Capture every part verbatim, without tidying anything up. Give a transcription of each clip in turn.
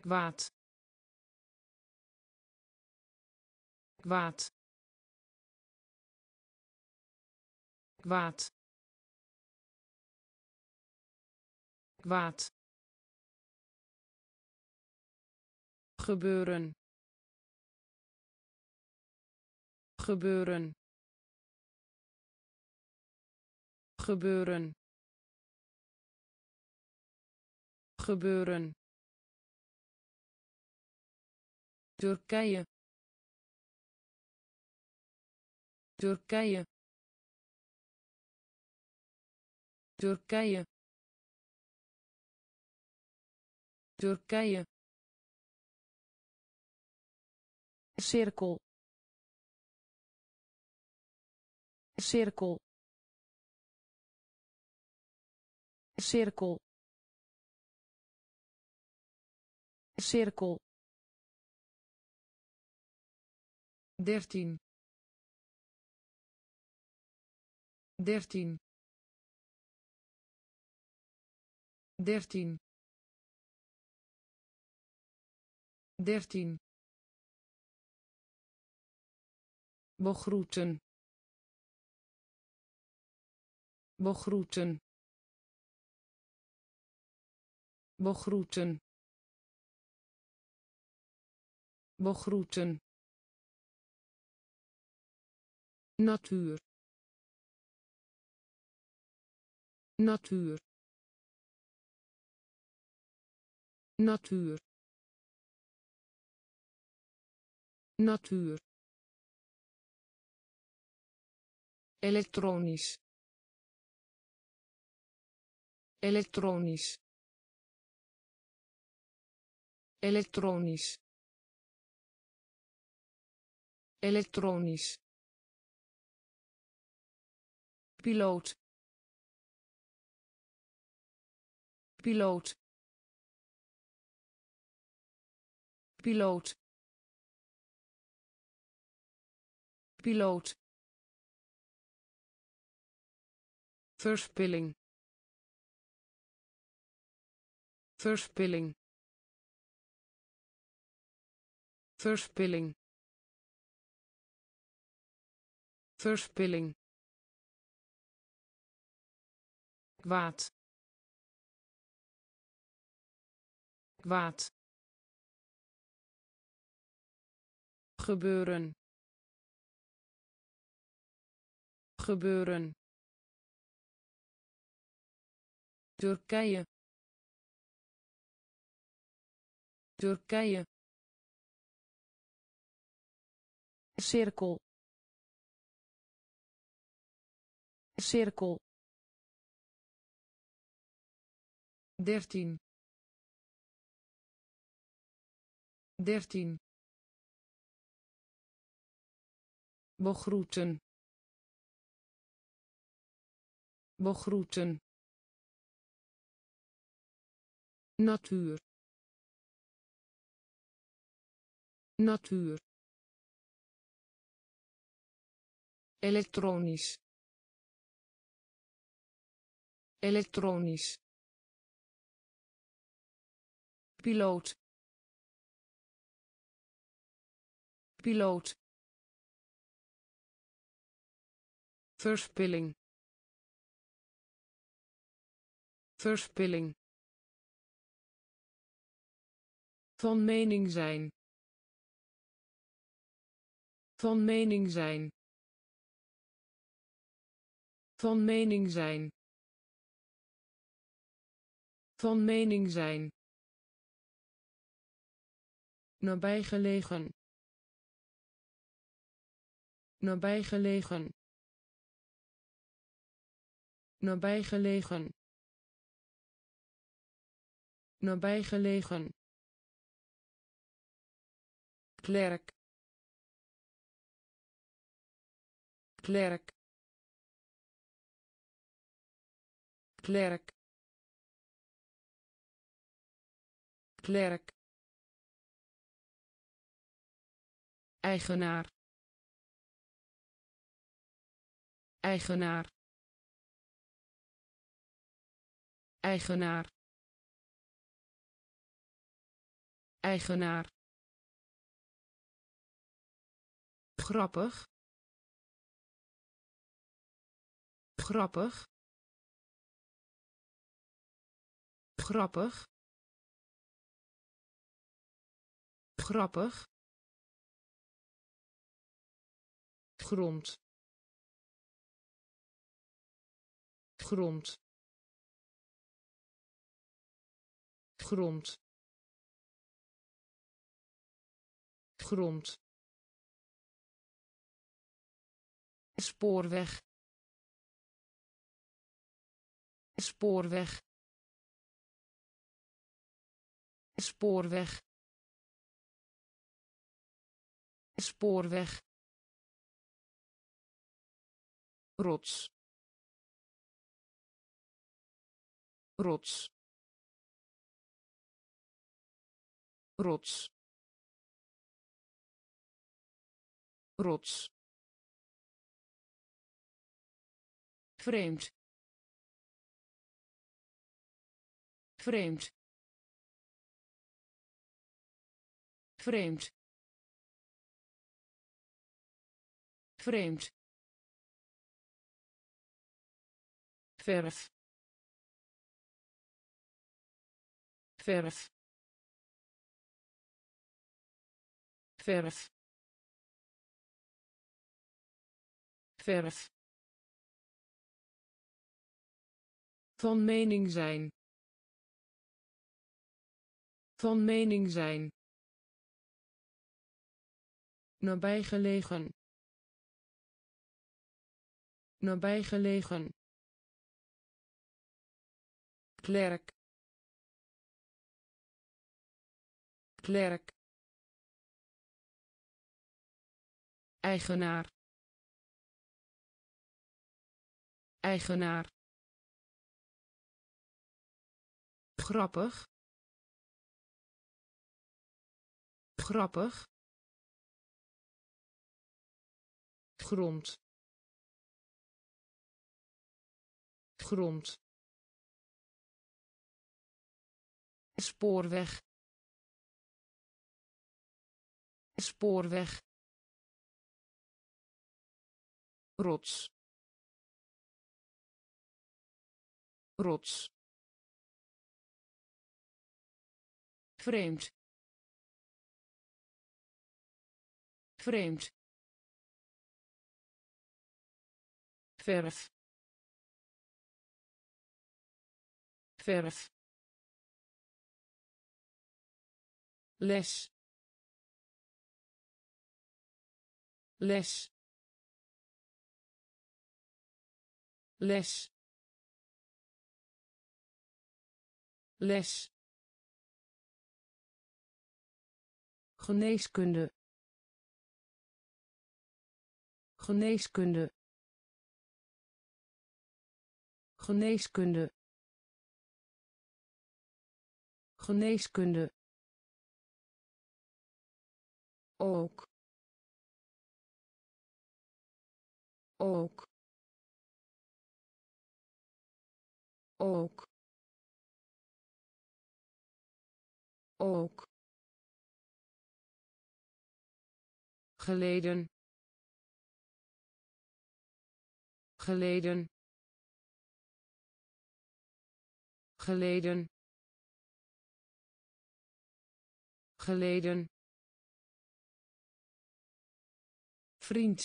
kwaad kwaad kwaad kwaad gebeuren gebeuren gebeuren gebeuren Turkije Turkije Turkije Turkije cirkel cirkel cirkel cirkel dertien dertien dertien dertien begroeten begroeten begroeten begroeten natuur natuur natuur natuur elektronisch elektronisch elektronisch elektronisch piloot piloot piloot piloot verspilling verspilling verspilling verspilling kwaad kwaad gebeuren gebeuren Turkije Turkije cirkel cirkel dertien dertien begroeten begroeten natuur natuur elektronisch elektronisch piloot piloot verspilling verspilling van mening zijn van mening zijn van mening zijn van mening zijn nabijgelegen nabijgelegen nabijgelegen nabijgelegen klerk klerk klerk klerk eigenaar eigenaar eigenaar eigenaar, grappig, grappig, grappig, grappig, grond, grond, grond, grond, spoorweg, spoorweg, spoorweg, spoorweg, rots, rots, rots, rots, vreemd, vreemd, vreemd, vreemd, verf, verf, verf, verf, van mening zijn, van mening zijn, nabijgelegen, nabijgelegen, klerk, klerk, eigenaar, eigenaar, grappig, grappig, grond, grond, spoorweg, spoorweg, rots, rots, vreemd, vreemd, verf, verf, les, les, les, les, geneeskunde, geneeskunde, geneeskunde, geneeskunde, ook, ook, ook, ook, geleden, geleden, geleden, geleden, vriend,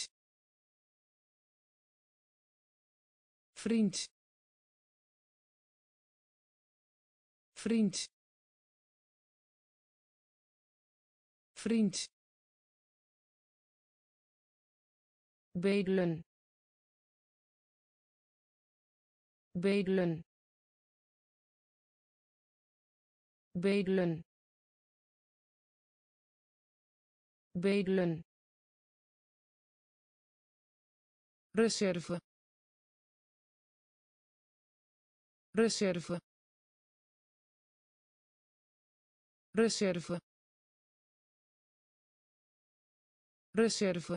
vriend, vriend, vriend, bedelen, bedelen, bedelen, bedelen, reserve, reserve, reserve, reserve,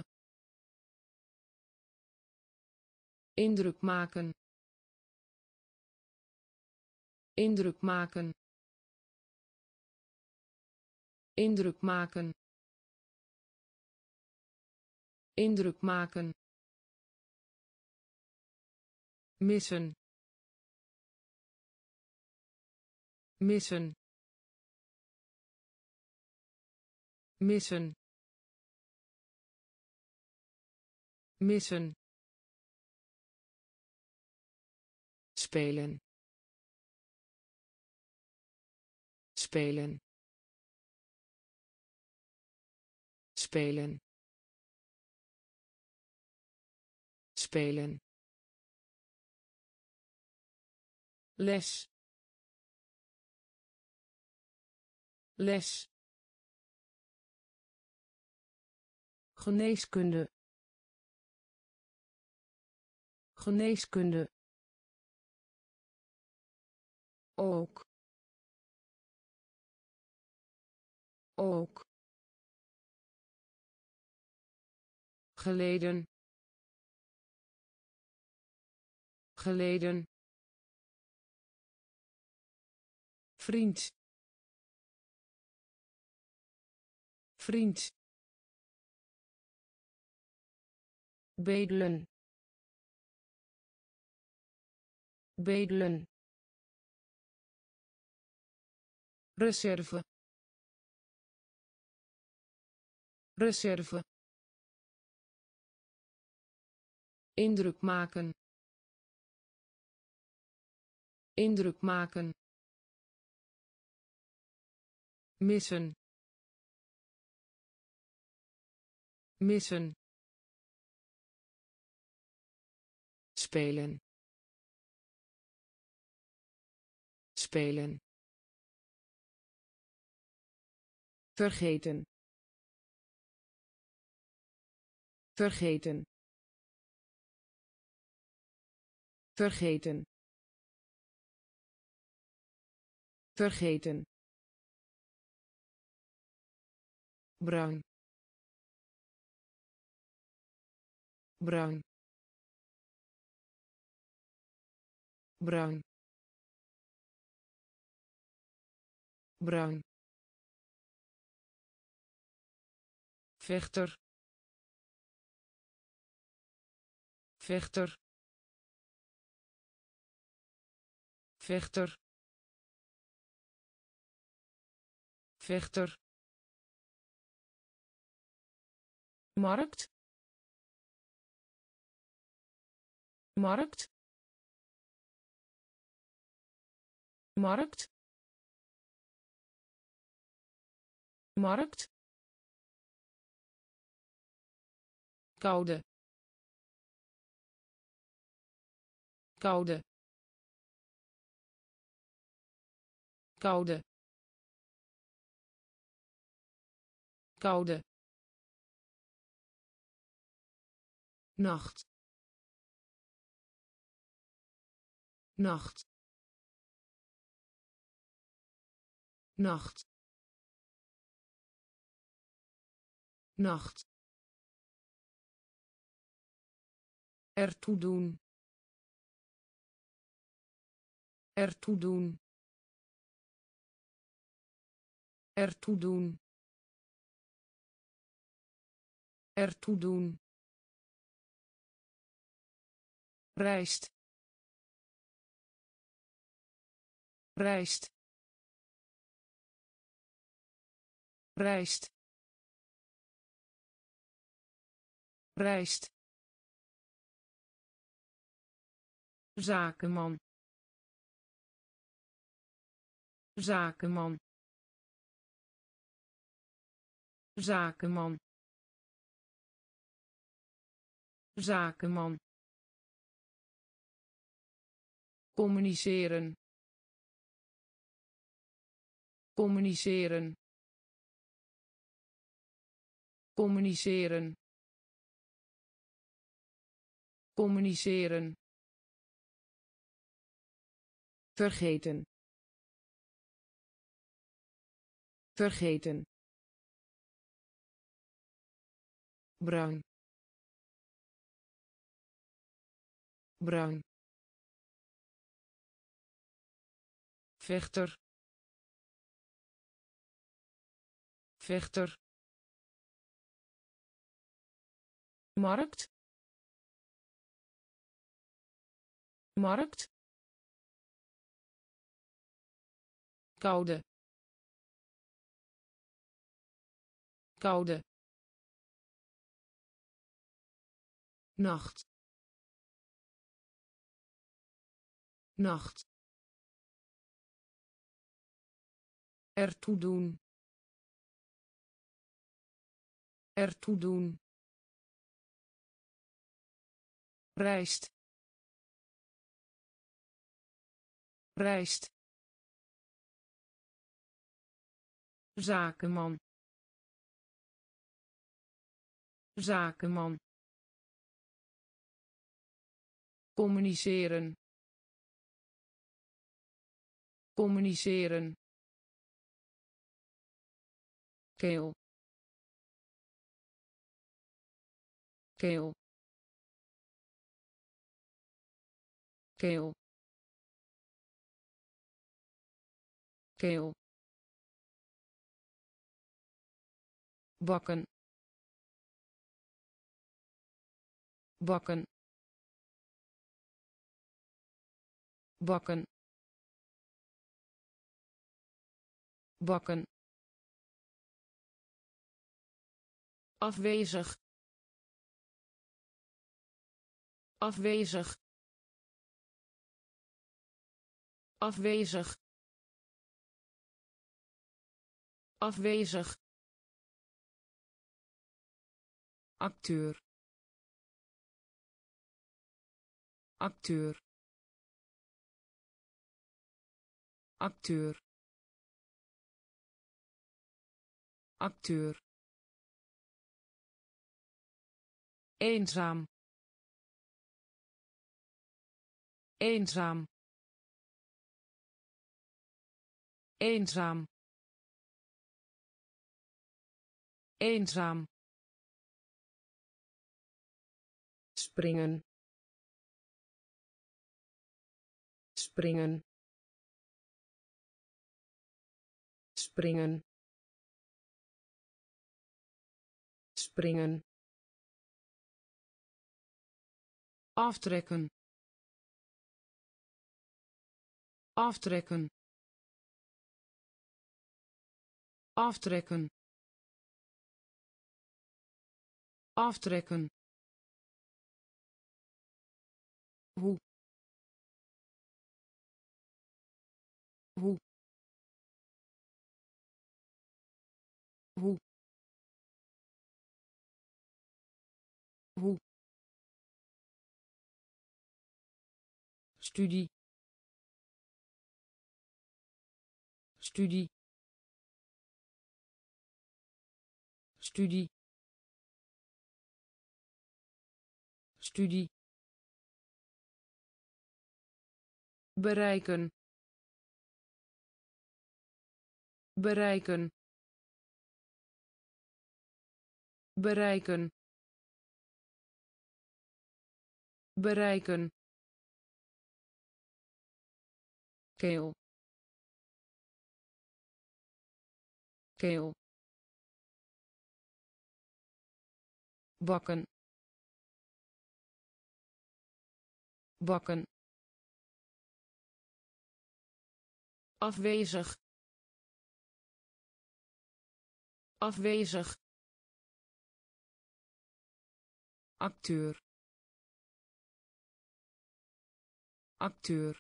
indruk maken, indruk maken, Indruk maken. Indruk maken. Missen. Missen. Missen. Missen. Spelen. Spelen. Spelen. Spelen. Les. Les. Geneeskunde. Geneeskunde. Ook. Ook. Geleden. Geleden. Vriend. Vriend. Bedelen. Bedelen. Reserve. Reserve. Indruk maken. Indruk maken. Missen. Missen. Spelen. Spelen. Vergeten. Vergeten. Vergeten. Vergeten. Bruin. Bruin. Bruin. Bruin. Vechter. Vechter. Vechter. Vechter. Markt. Markt. Markt. Markt. Koude. Koude. Koude. Koude. Nacht. Nacht. Nacht. Nacht. Ertoe doen. Ertoe doen. Ertoe doen. Ertoe doen. Rijst. Rijst. Rijst. Rijst. Zakenman. Zakenman. Zakenman. Zakenman. Communiceren. Communiceren. Communiceren. Communiceren. Vergeten. Vergeten. Bruin. Bruin. Vechter. vechter, markt, markt, koude, koude, nacht, nacht, ertoe doen, ertoe doen, rijst, rijst, zakenman, zakenman, communiceren, communiceren, keel, keel, keel, keel, bakken, bakken, bakken, bakken, afwezig, afwezig, afwezig, afwezig, acteur, acteur, acteur, acteur, eenzaam, eenzaam, eenzaam, eenzaam, springen, springen, springen, springen, aftrekken, aftrekken, aftrekken, aftrekken, hoe, hoe, hoe, hoe, studie, studie, studie, studie, bereiken, bereiken, bereiken, bereiken, keel, keel, bakken, bakken, afwezig, afwezig, acteur, acteur,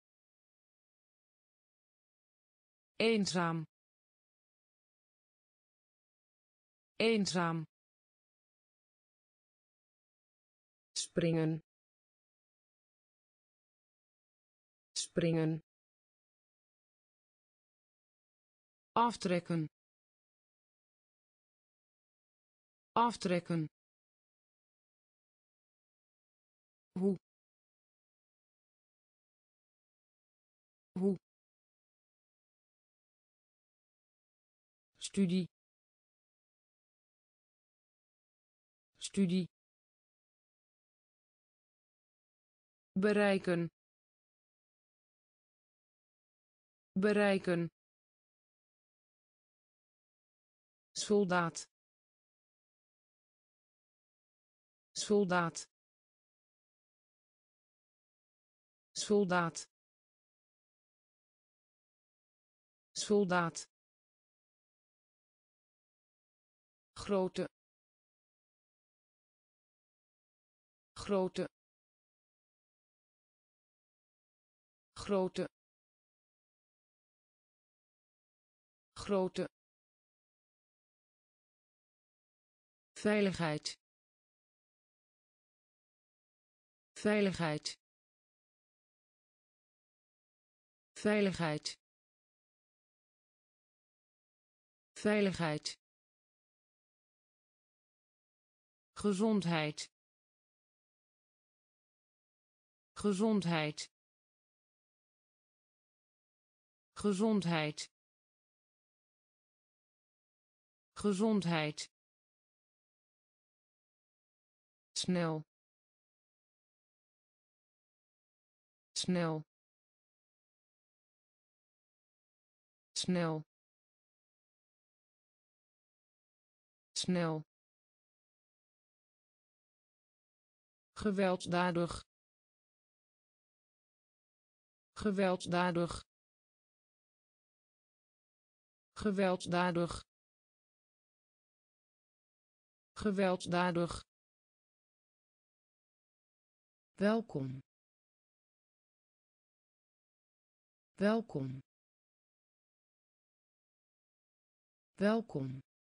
eenzaam, eenzaam, springen, springen, aftrekken, aftrekken, hoe, hoe, studie, studie, bereiken, bereiken, soldaat soldaat soldaat soldaat grote grote grote grote veiligheid veiligheid veiligheid veiligheid gezondheid gezondheid gezondheid gezondheid snel snel snel snel gewelddadig gewelddadig gewelddadig gewelddadig welkom welkom welkom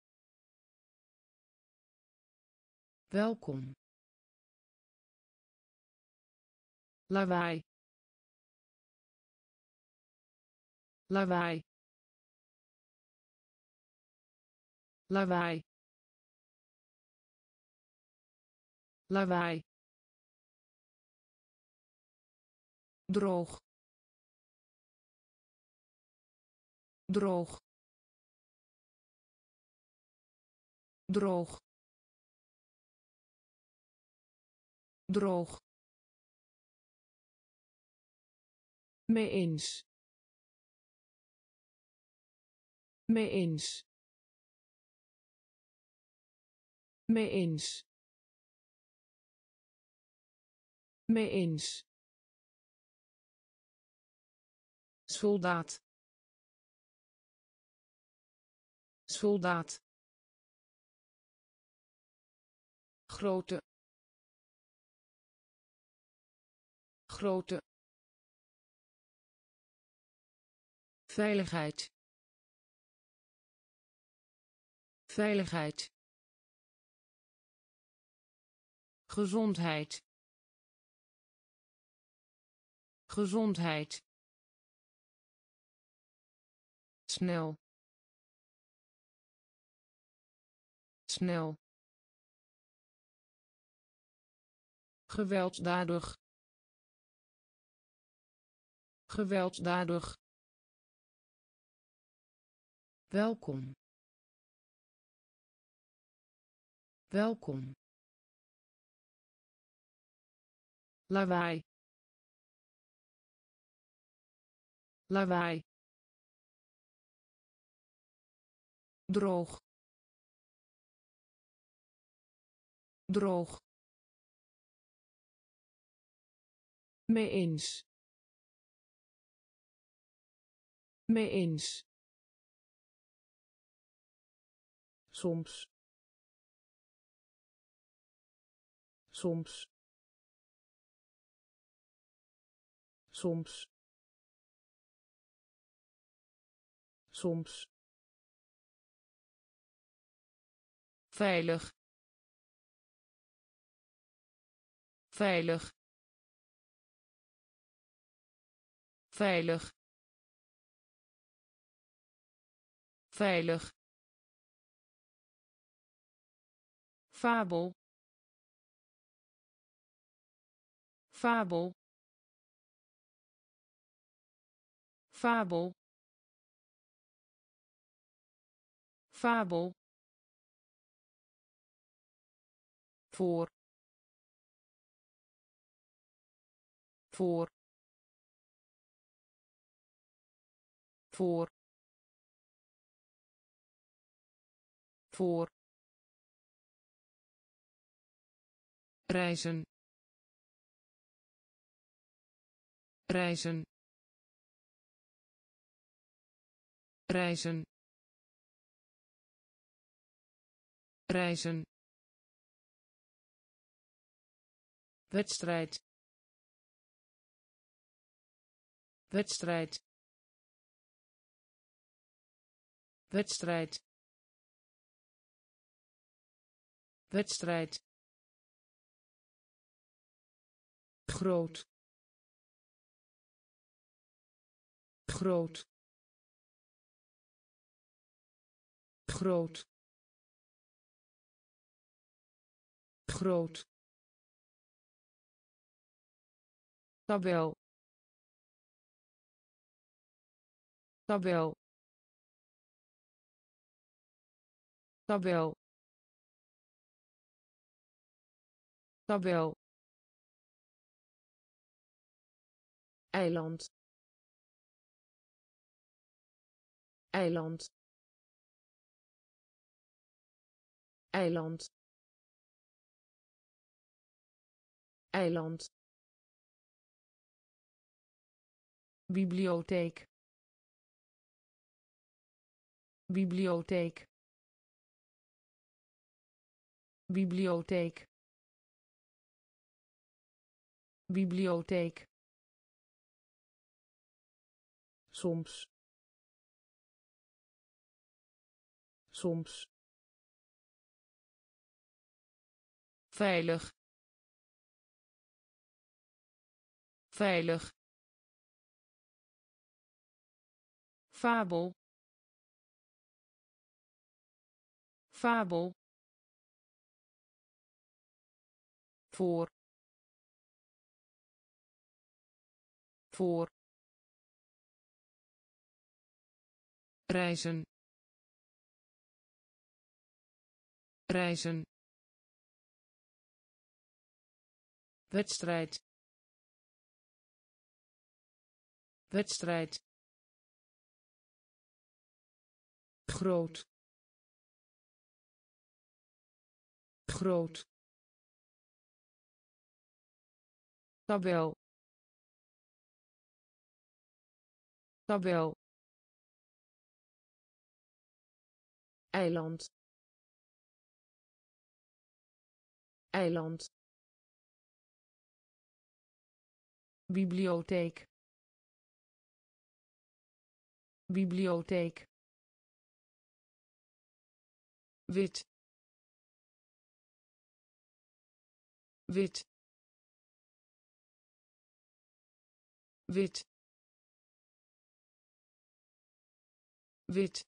welkom lawaai lawaai lawaai lawaai droog droog droog droog mee eens mee eens mee eens mee eens soldaat soldaat grote grote veiligheid veiligheid gezondheid gezondheid snel snel gewelddadig gewelddadig welkom welkom lawaai lawaai droog droog mee eens mee eens soms soms soms soms veilig veilig veilig veilig fabel fabel fabel fabel voor voor voor voor reizen reizen reizen reizen wedstrijd wedstrijd wedstrijd wedstrijd groot groot groot groot tabel tabel tabel tabel eiland eiland eiland eiland bibliotheek bibliotheek bibliotheek bibliotheek soms soms veilig veilig fabel fabel voor voor reizen reizen wedstrijd wedstrijd groot groot tabel tabel eiland eiland bibliotheek bibliotheek wit wit wit wit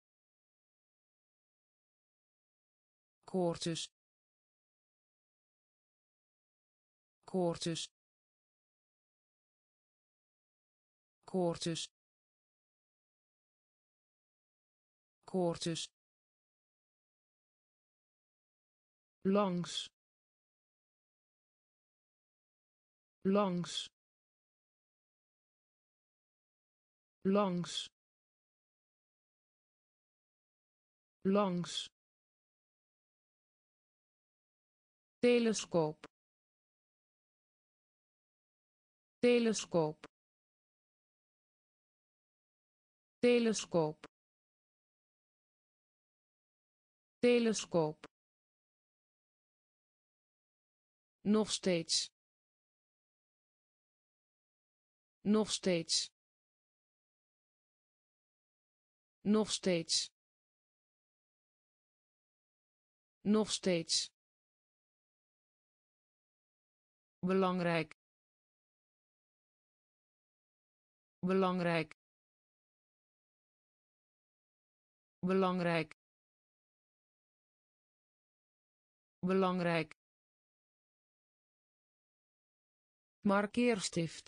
koortjes koortjes koortjes koortjes langs langs langs langs telescoop telescoop telescoop telescoop nog steeds nog steeds nog steeds nog steeds belangrijk belangrijk belangrijk belangrijk markeerstift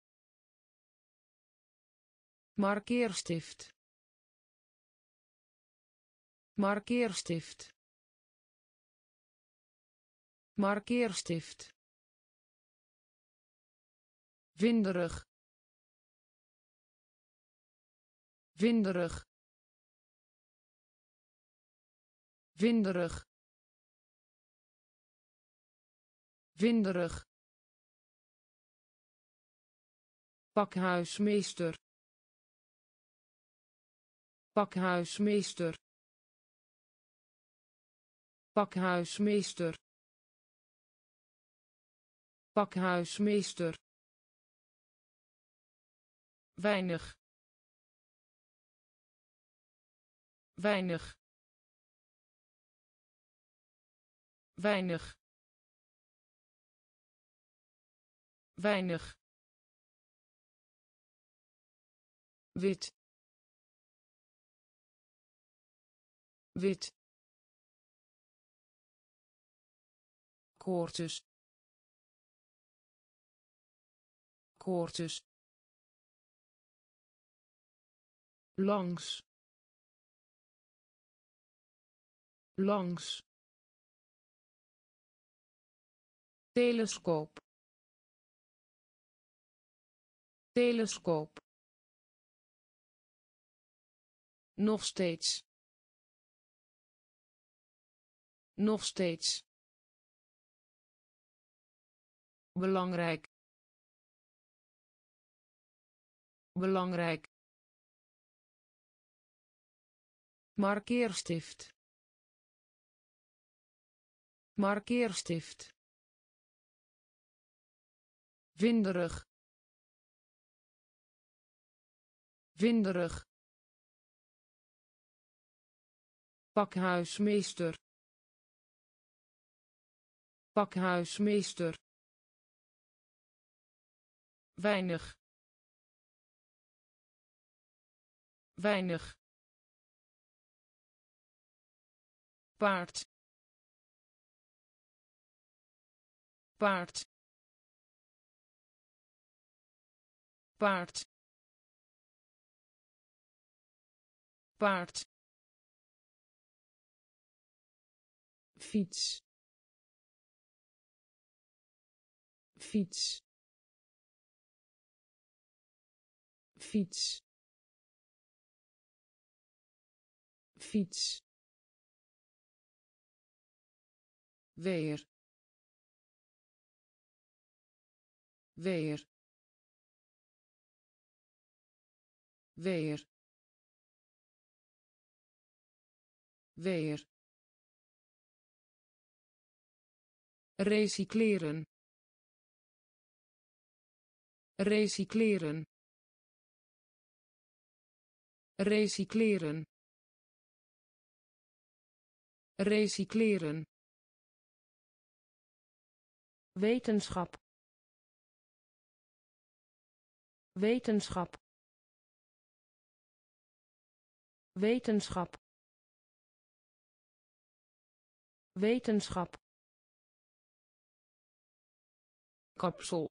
markeerstift markeerstift markeerstift winderig winderig winderig, winderig, pakhuismeester, pakhuismeester, pakhuismeester, pakhuismeester, weinig, weinig, weinig, weinig, wit, wit, koorts, koorts, langs, langs, telescoop, telescoop, nog steeds, nog steeds, belangrijk, belangrijk, markeerstift, markeerstift, winderig, winderig, pakhuismeester, pakhuismeester, weinig, weinig, paard, paard, paard, paard, fiets, fiets, fiets, fiets, weer, weer, weer, weer, recycleren, recycleren, recycleren, recycleren, wetenschap, wetenschap, wetenschap, wetenschap, kapsel,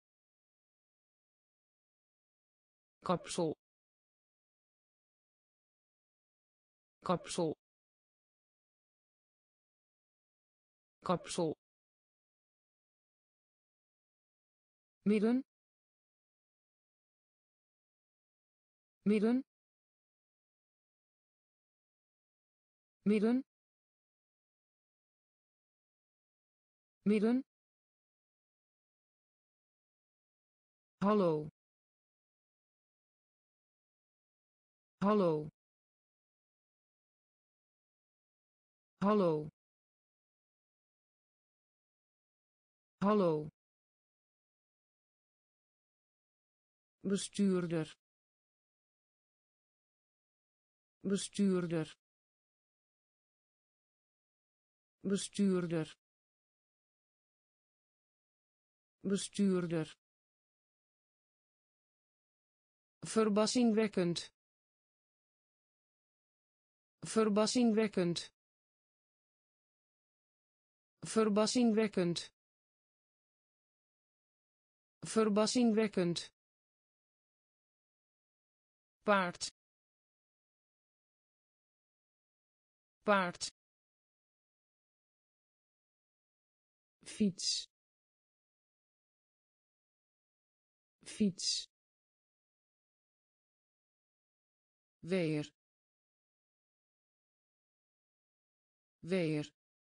kapsel, kapsel, kapsel, midden, midden, midden, midden, hallo, hallo, hallo, hallo, bestuurder, bestuurder, bestuurder, bestuurder, verbazingwekkend, verbazingwekkend, verbazingwekkend, verbazingwekkend, paard, paard, fiets, fiets, weer, weer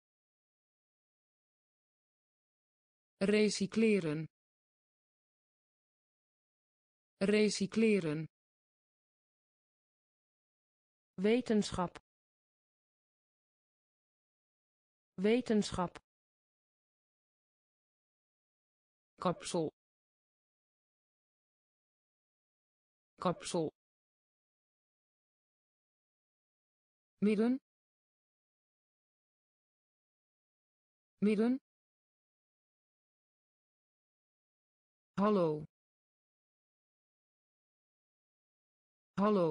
recycleren recycleren wetenschap wetenschap kapsel kapsel midden midden hallo hallo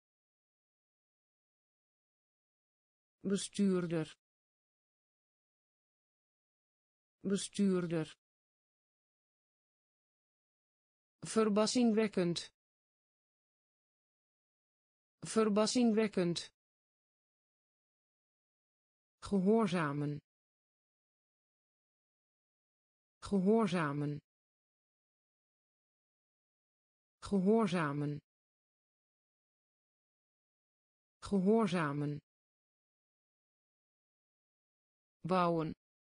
bestuurder bestuurder verbazingwekkend verbazingwekkend gehoorzamen gehoorzamen gehoorzamen gehoorzamen bouwen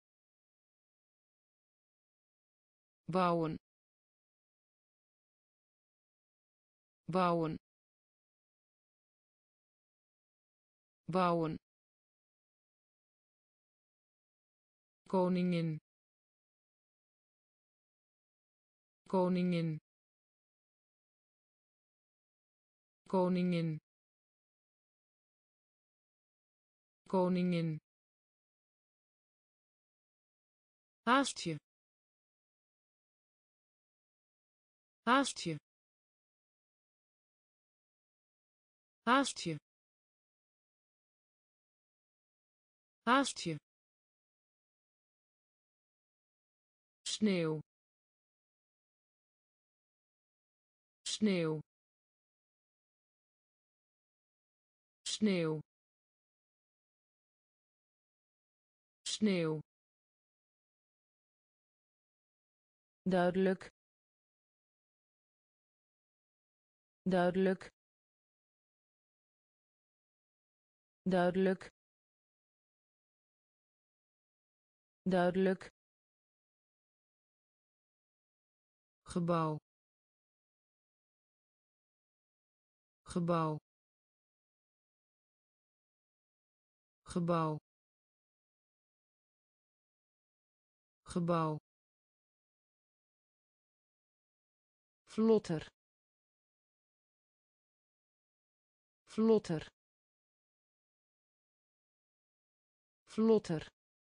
bouwen bouwen bouwen koningin koningin koningin koningin haastje haastje haastje haastje sneeuw sneeuw sneeuw sneeuw duidelijk duidelijk duidelijk duidelijk gebouw gebouw gebouw gebouw vlotter vlotter vlotter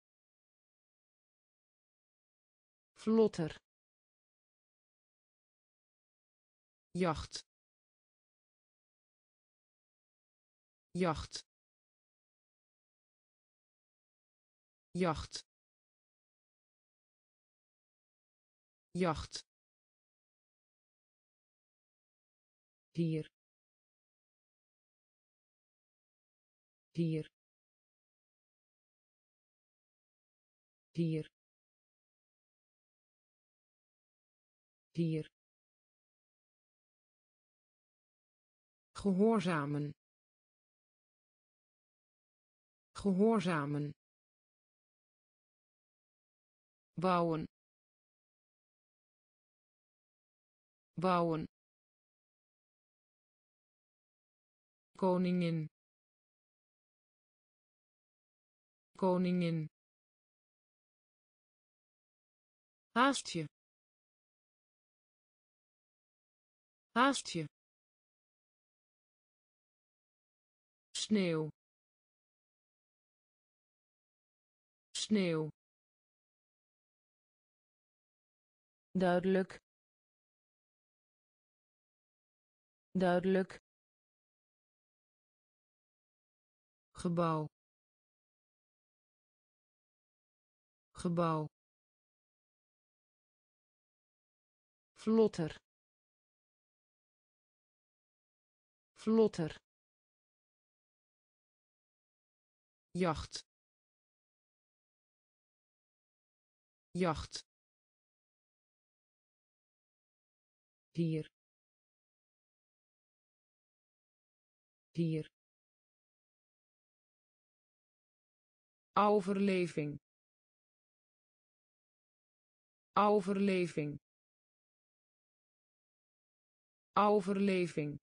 vlotter jacht jacht jacht jacht hier hier hier hier gehoorzamen gehoorzamen bouwen bouwen koningin koningin haastje haastje sneeuw sneeuw duidelijk duidelijk gebouw gebouw vlotter vlotter jacht jacht hier hier overleving overleving overleving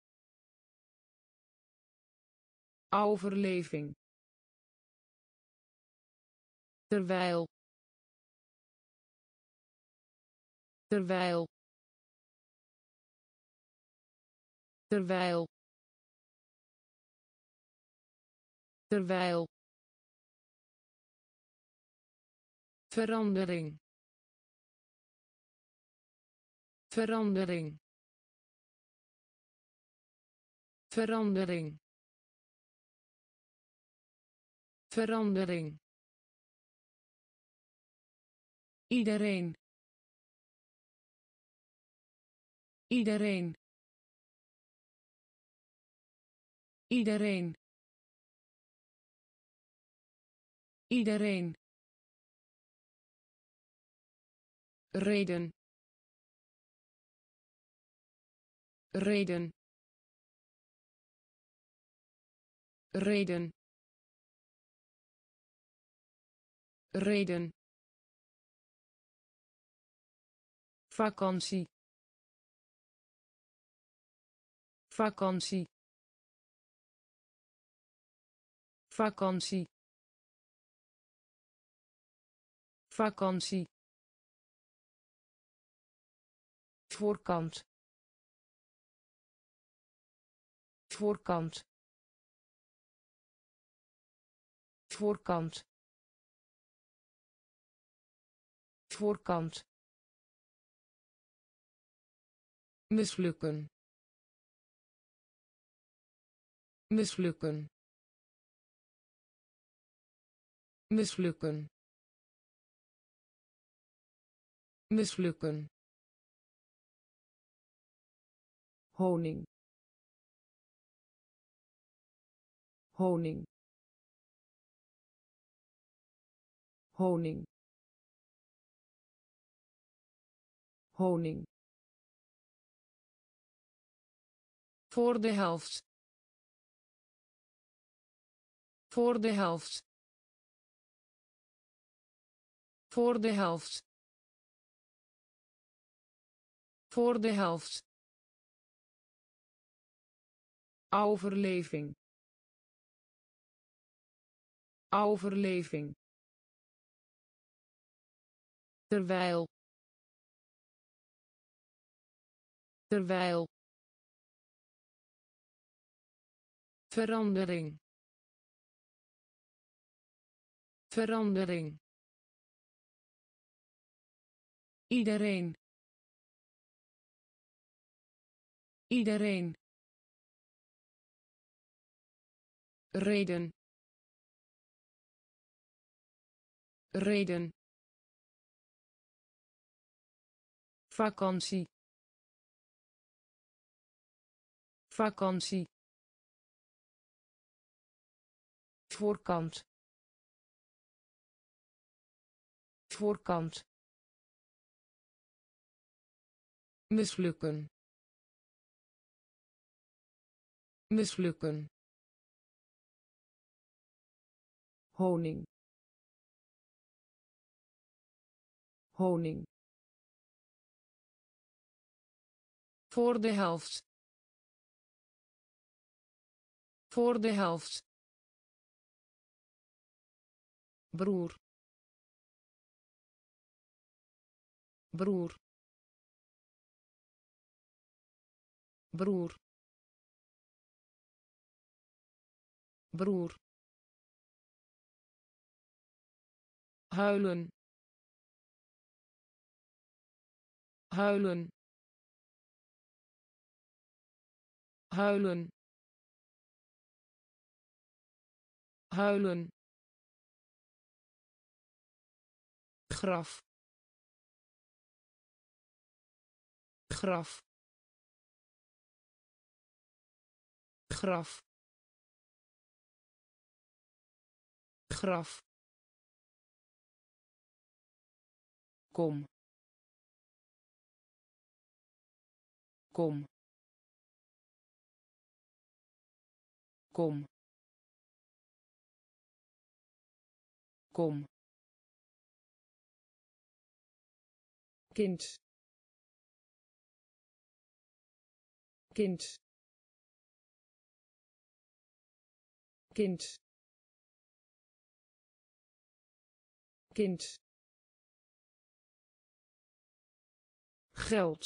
overleving terwijl terwijl terwijl terwijl verandering verandering verandering verandering iedereen iedereen iedereen iedereen reden reden reden reden vakantie vakantie vakantie vakantie voorkant voorkant voorkant voorkant mislukken mislukken mislukken mislukken honing honing honing honing voor de helft voor de helft voor de helft voor de helft overleving overleving terwijl terwijl verandering verandering iedereen iedereen reden reden vakantie vakantie voorkant voorkant mislukken mislukken honing honing voor de helft voor de helft broer broer broer broer huilen huilen huilen huilen graf graf graf graf kom kom kom kom kind kind kind kind geld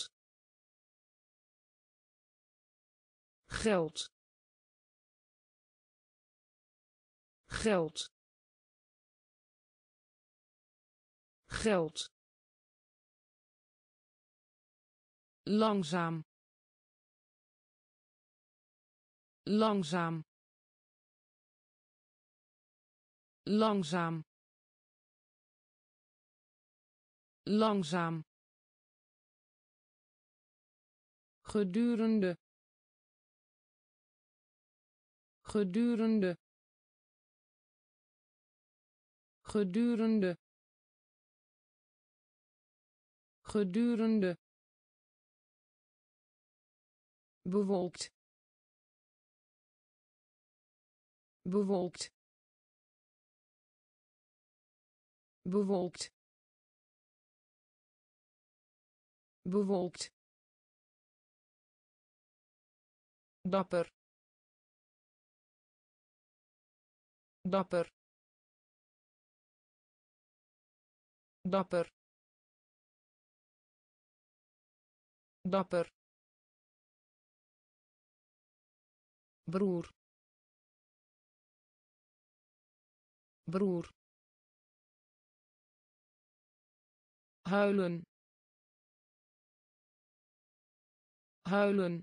geld geld geld langzaam langzaam langzaam langzaam gedurende gedurende gedurende gedurende bewolkt bewolkt bewolkt bewolkt dapper dapper dapper dapper broer broer huilen huilen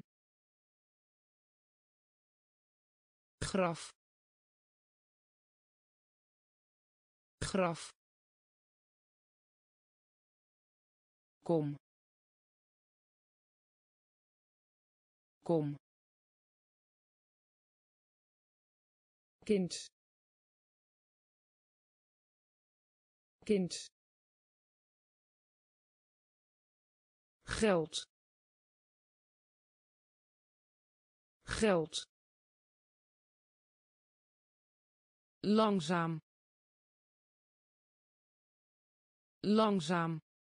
graf graf kom kom kind kind geld geld langzaam langzaam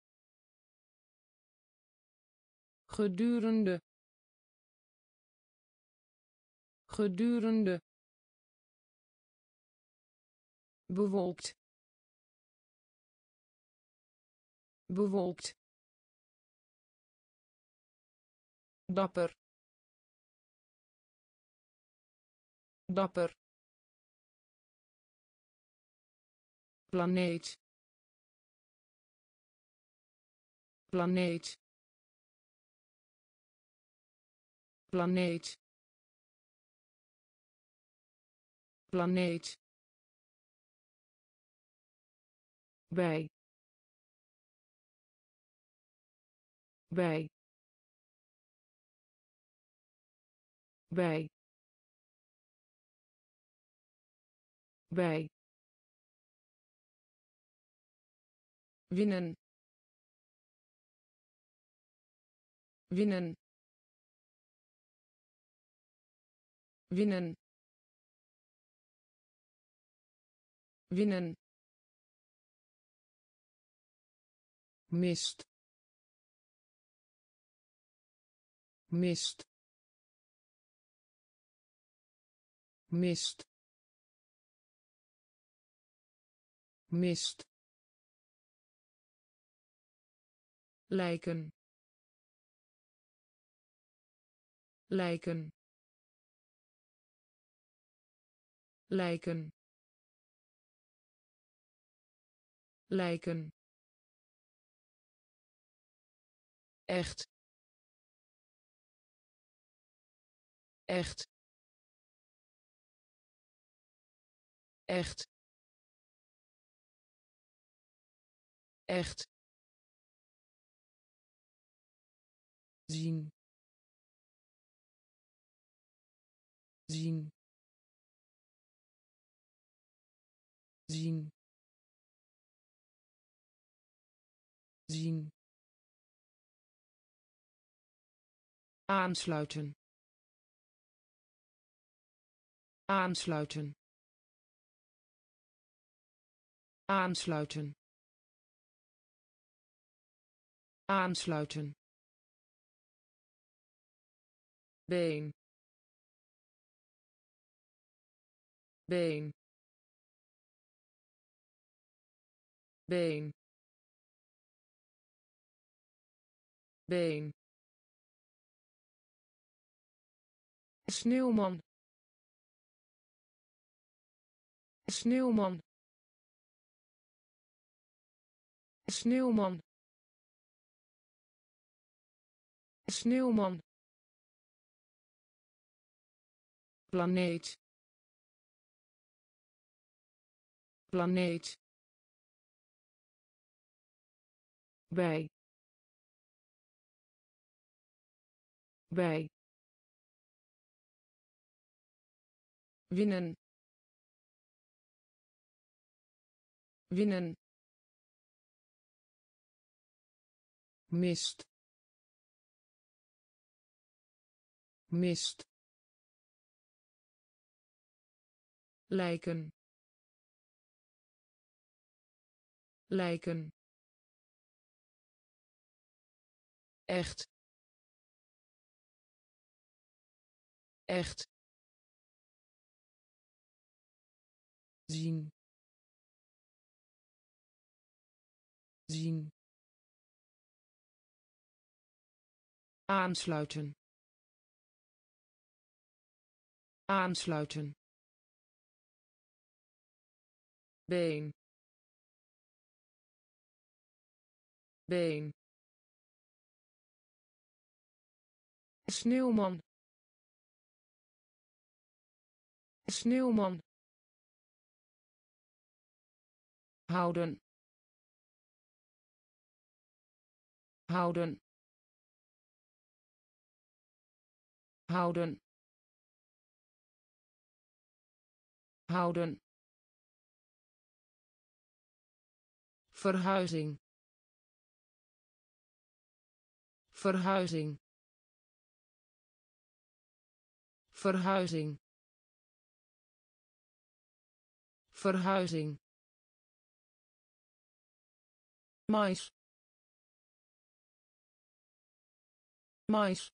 gedurende gedurende bewolkt bewolkt dapper dapper planeet planeet planeet planeet bij bij bij bij winnen winnen winnen winnen mist mist mist mist lijken lijken lijken lijken echt echt echt echt zien zien zien zien aansluiten aansluiten aansluiten aansluiten been been been been sneeuwman sneeuwman sneeuwman sneeuwman planeet planeet bij bij winnen winnen mist mist lijken lijken echt echt zien zien aansluiten aansluiten been been sneeuwman sneeuwman houden houden houden houden verhuizing verhuizing verhuizing verhuizing mais mais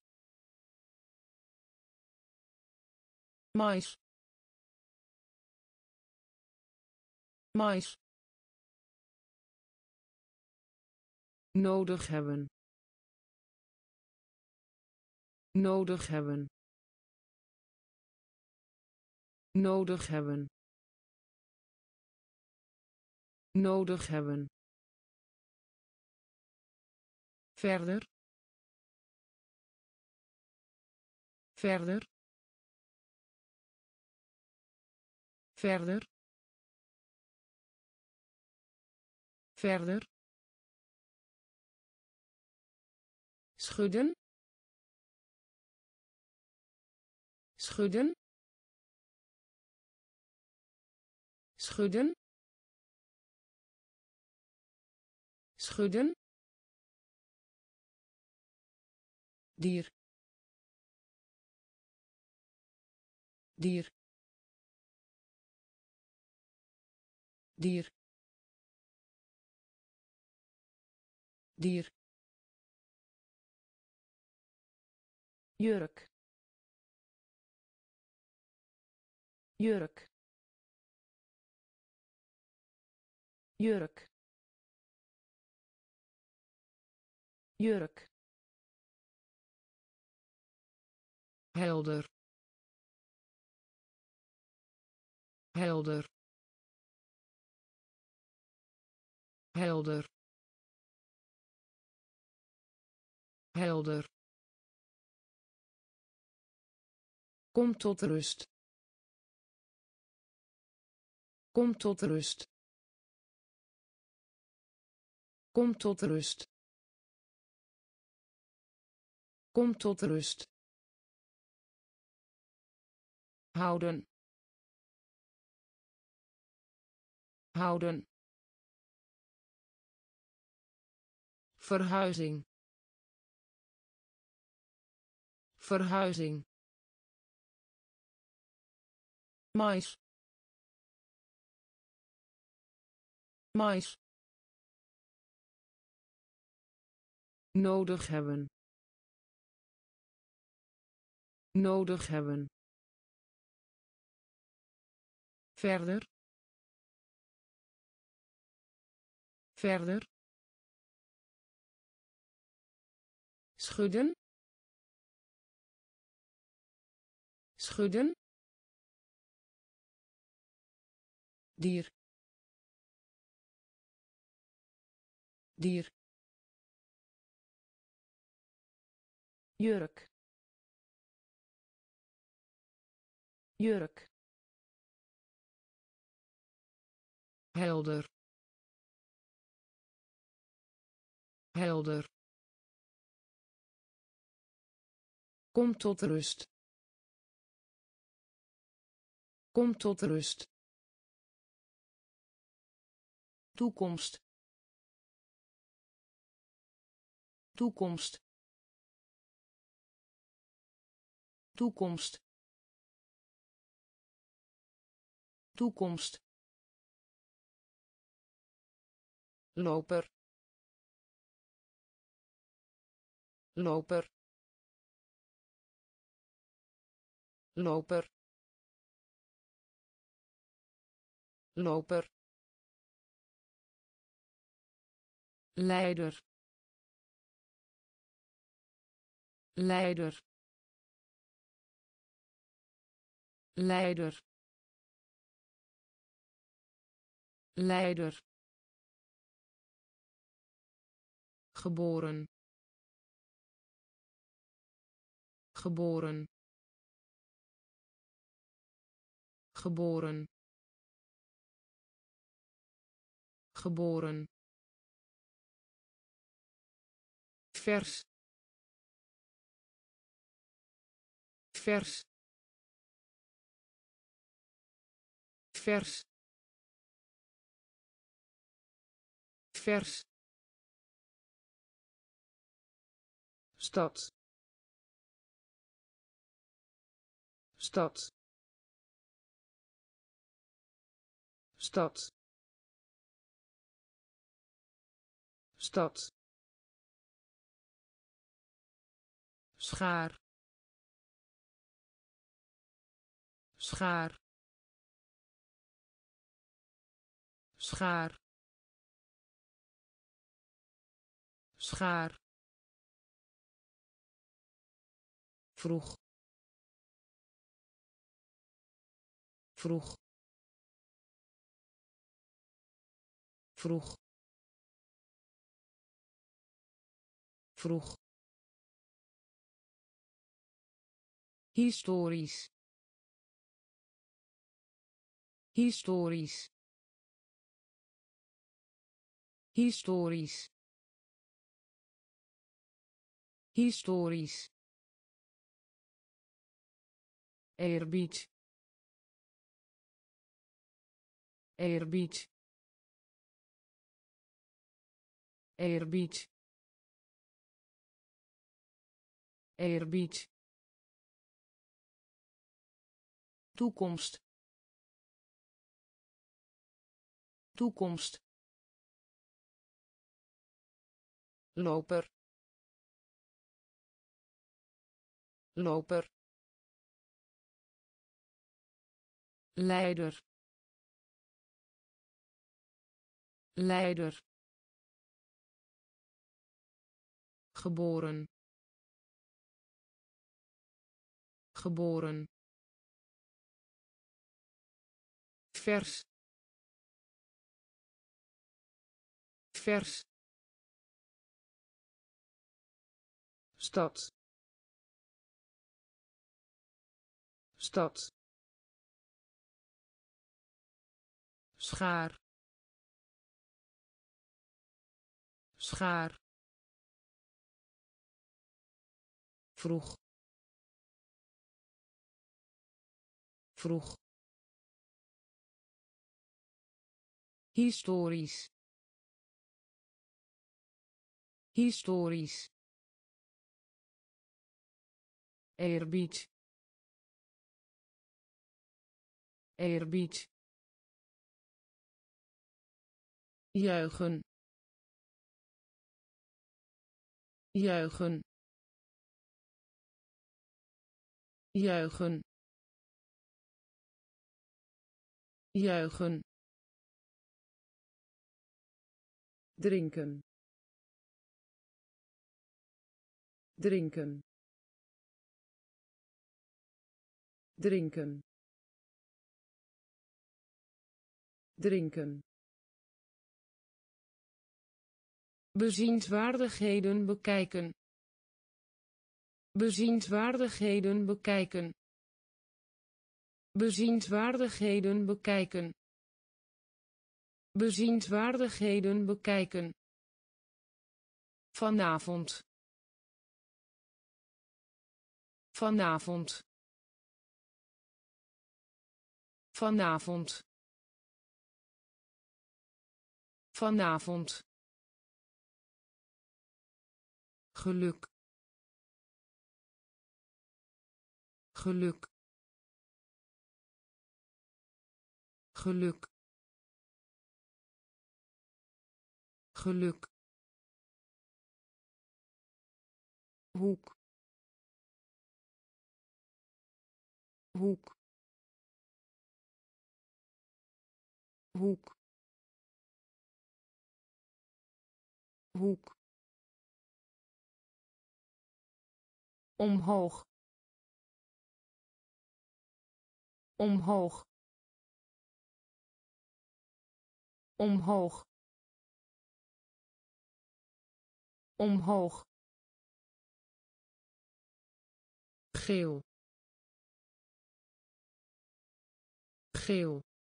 mais mais nodig hebben nodig hebben nodig hebben nodig hebben verder verder verder verder schudden schudden schudden schudden dier dier dier dier jurk jurk jurk jurk helder helder helder helder kom tot rust kom tot rust kom tot rust kom tot rust houden houden verhuizing verhuizing mais mais nodig hebben nodig hebben verder verder schudden schudden dier dier jurk jurk helder helder kom tot rust kom tot rust toekomst toekomst toekomst toekomst loper loper loper loper leider leider leider leider geboren geboren geboren geboren vers vers vers vers stad stad stad stad schaar schaar schaar schaar vroeg vroeg vroeg vroeg historisch historisch historisch historisch eerbied eerbied eerbied eerbied toekomst toekomst loper loper leider leider geboren geboren vers vers stad stad schaar schaar vroeg vroeg historisch historisch eerbied eerbied juichen juichen juichen juichen drinken drinken drinken drinken bezienswaardigheden bekijken bezienswaardigheden bekijken bezienswaardigheden bekijken bezienswaardigheden bekijken vanavond vanavond vanavond vanavond geluk geluk geluk geluk hoek hoek hoek hoek omhoog omhoog omhoog omhoog geel geel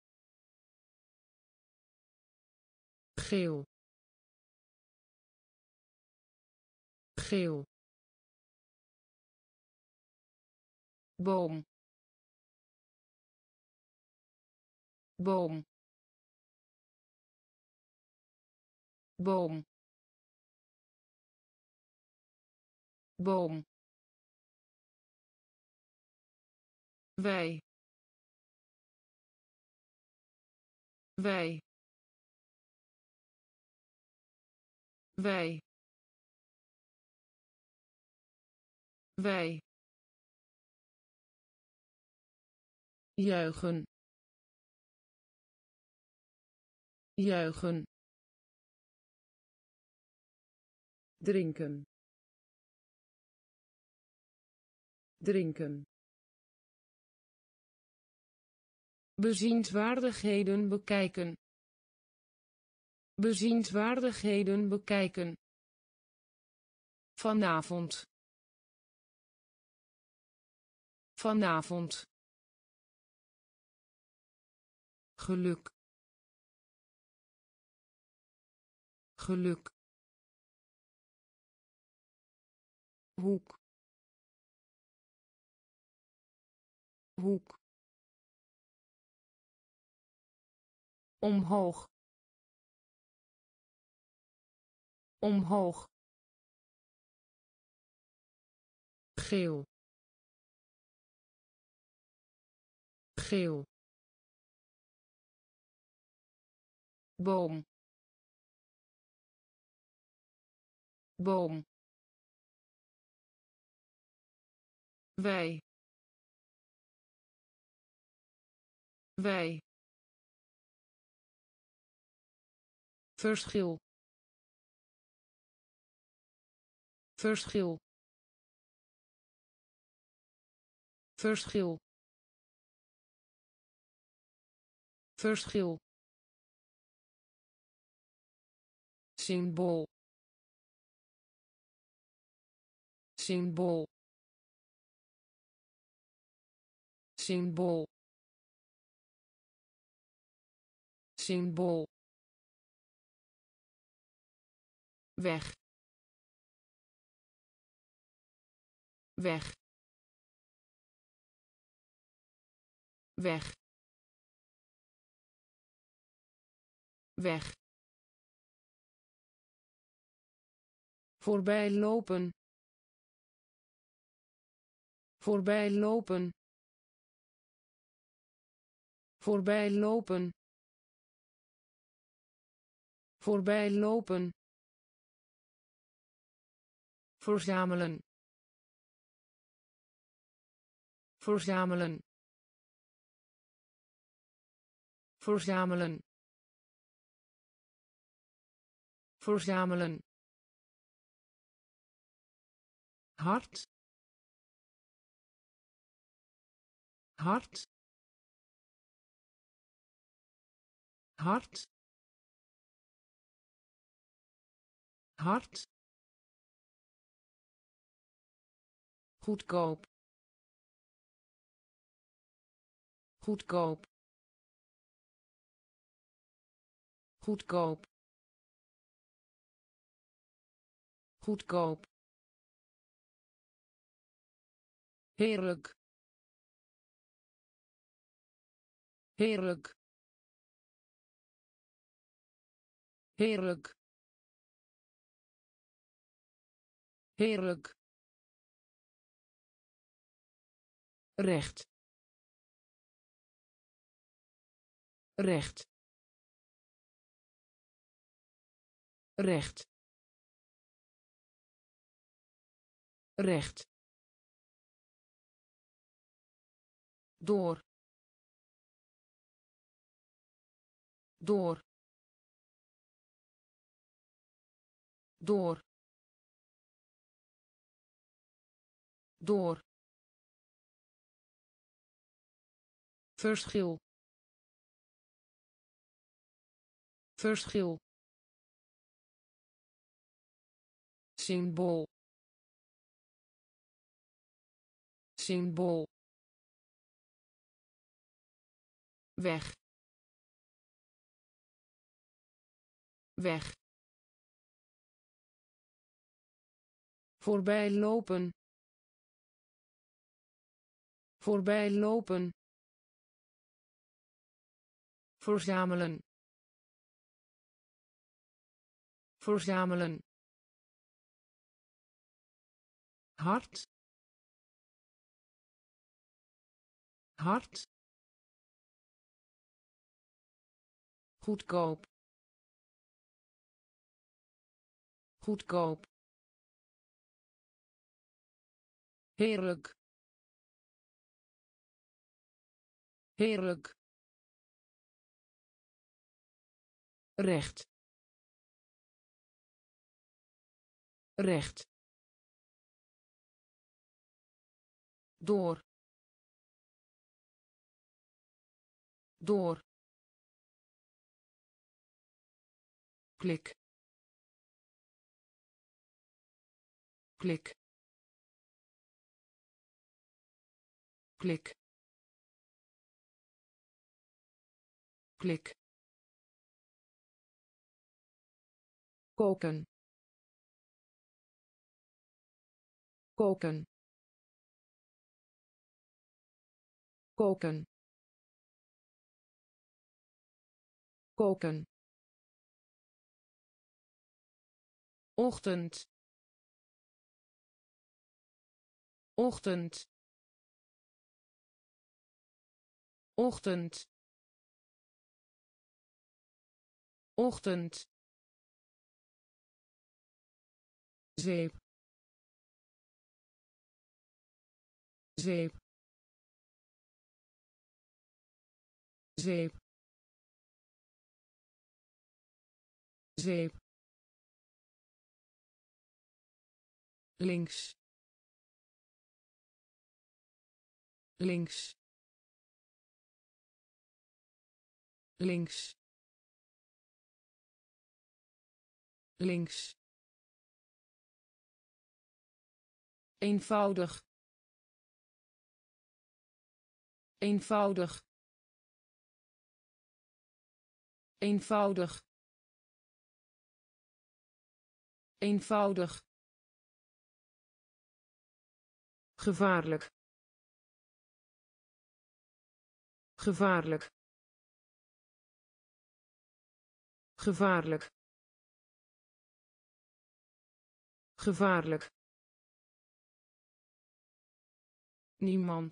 geel geel boom boom boom boom wij wij wij wij juichen juichen drinken drinken bezienswaardigheden bekijken bezienswaardigheden bekijken vanavond vanavond geluk geluk hoek hoek omhoog omhoog geel geel boom boom wij wij verschil verschil verschil verschil symbool symbool symbool symbool weg weg weg weg voorbij lopen voorbij lopen voorbij lopen voorbij lopen, verzamelen, verzamelen, verzamelen, verzamelen, hard, hard, hard, hard, goedkoop, goedkoop, goedkoop, goedkoop, heerlijk, heerlijk, heerlijk, heerlijk, recht, recht, recht, recht, door, door, door, door, verschil, verschil, symbool, symbool, weg, weg, voorbij lopen, voorbij lopen, verzamelen, verzamelen, hard, hard, goedkoop, goedkoop, heerlijk, heerlijk, recht, recht, door, door, klik, klik, klik, klik, koken, koken, koken, koken, ochtend, ochtend, ochtend, ochtend, zeep, zeep, zeep, zeep, links, links, links, links, eenvoudig, eenvoudig, eenvoudig, eenvoudig, gevaarlijk, gevaarlijk, gevaarlijk, gevaarlijk, niemand,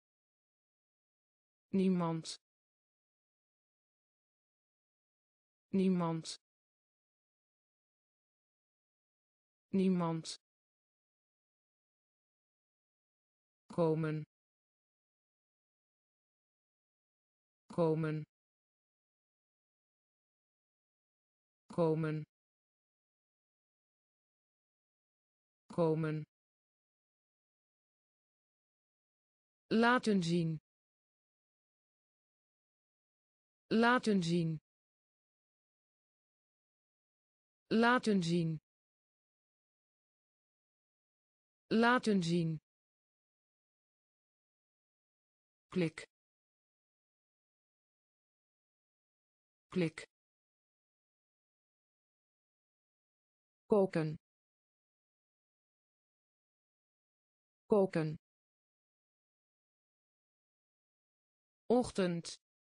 niemand, niemand, niemand, komen, komen, komen, komen, laten zien, laten zien, laten zien, laten zien, klik, klik, koken, koken, ochtend,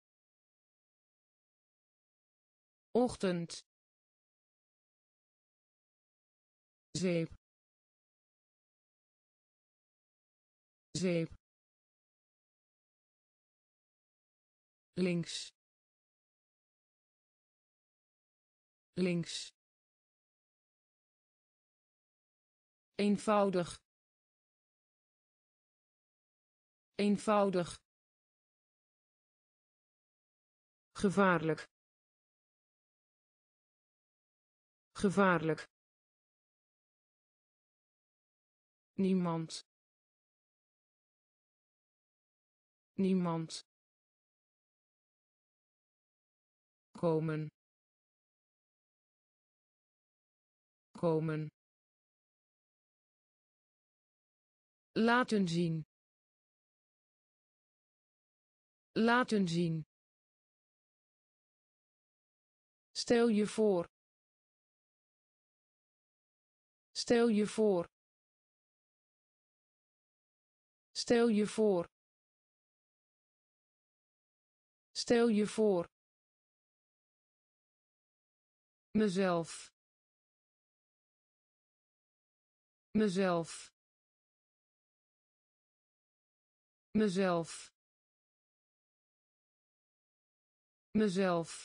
ochtend, zeep, zeep, links, links, eenvoudig, eenvoudig, gevaarlijk, gevaarlijk, niemand, niemand, komen, komen, laten zien, laten zien, stel je voor, stel je voor, stel je voor, stel je voor, mezelf, mezelf, mezelf, mezelf,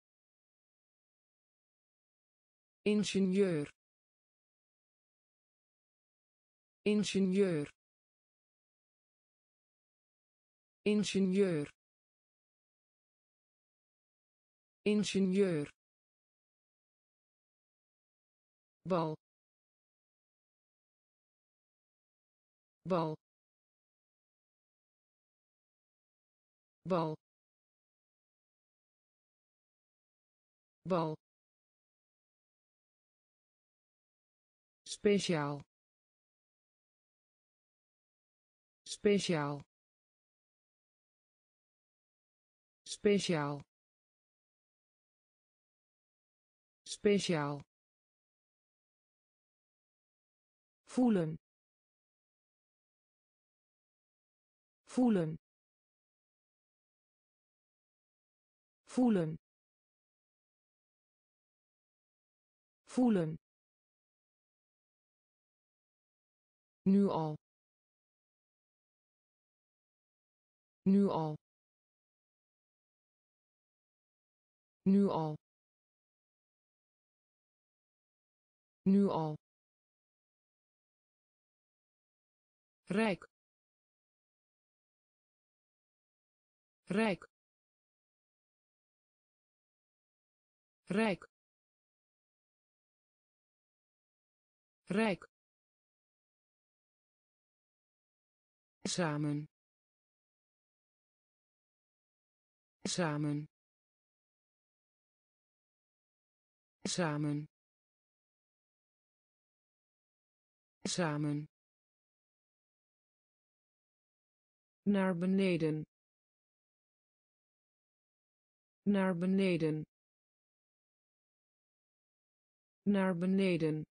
ingenieur, ingenieur, ingenieur, ingenieur, bal, bal, bal, bal, speciaal, speciaal, speciaal, speciaal, voelen, voelen, voelen, voelen, nu al, nu al, nu al, nu al, rijk, rijk, rijk, rijk, samen, samen, samen, samen, naar beneden, naar beneden, naar beneden,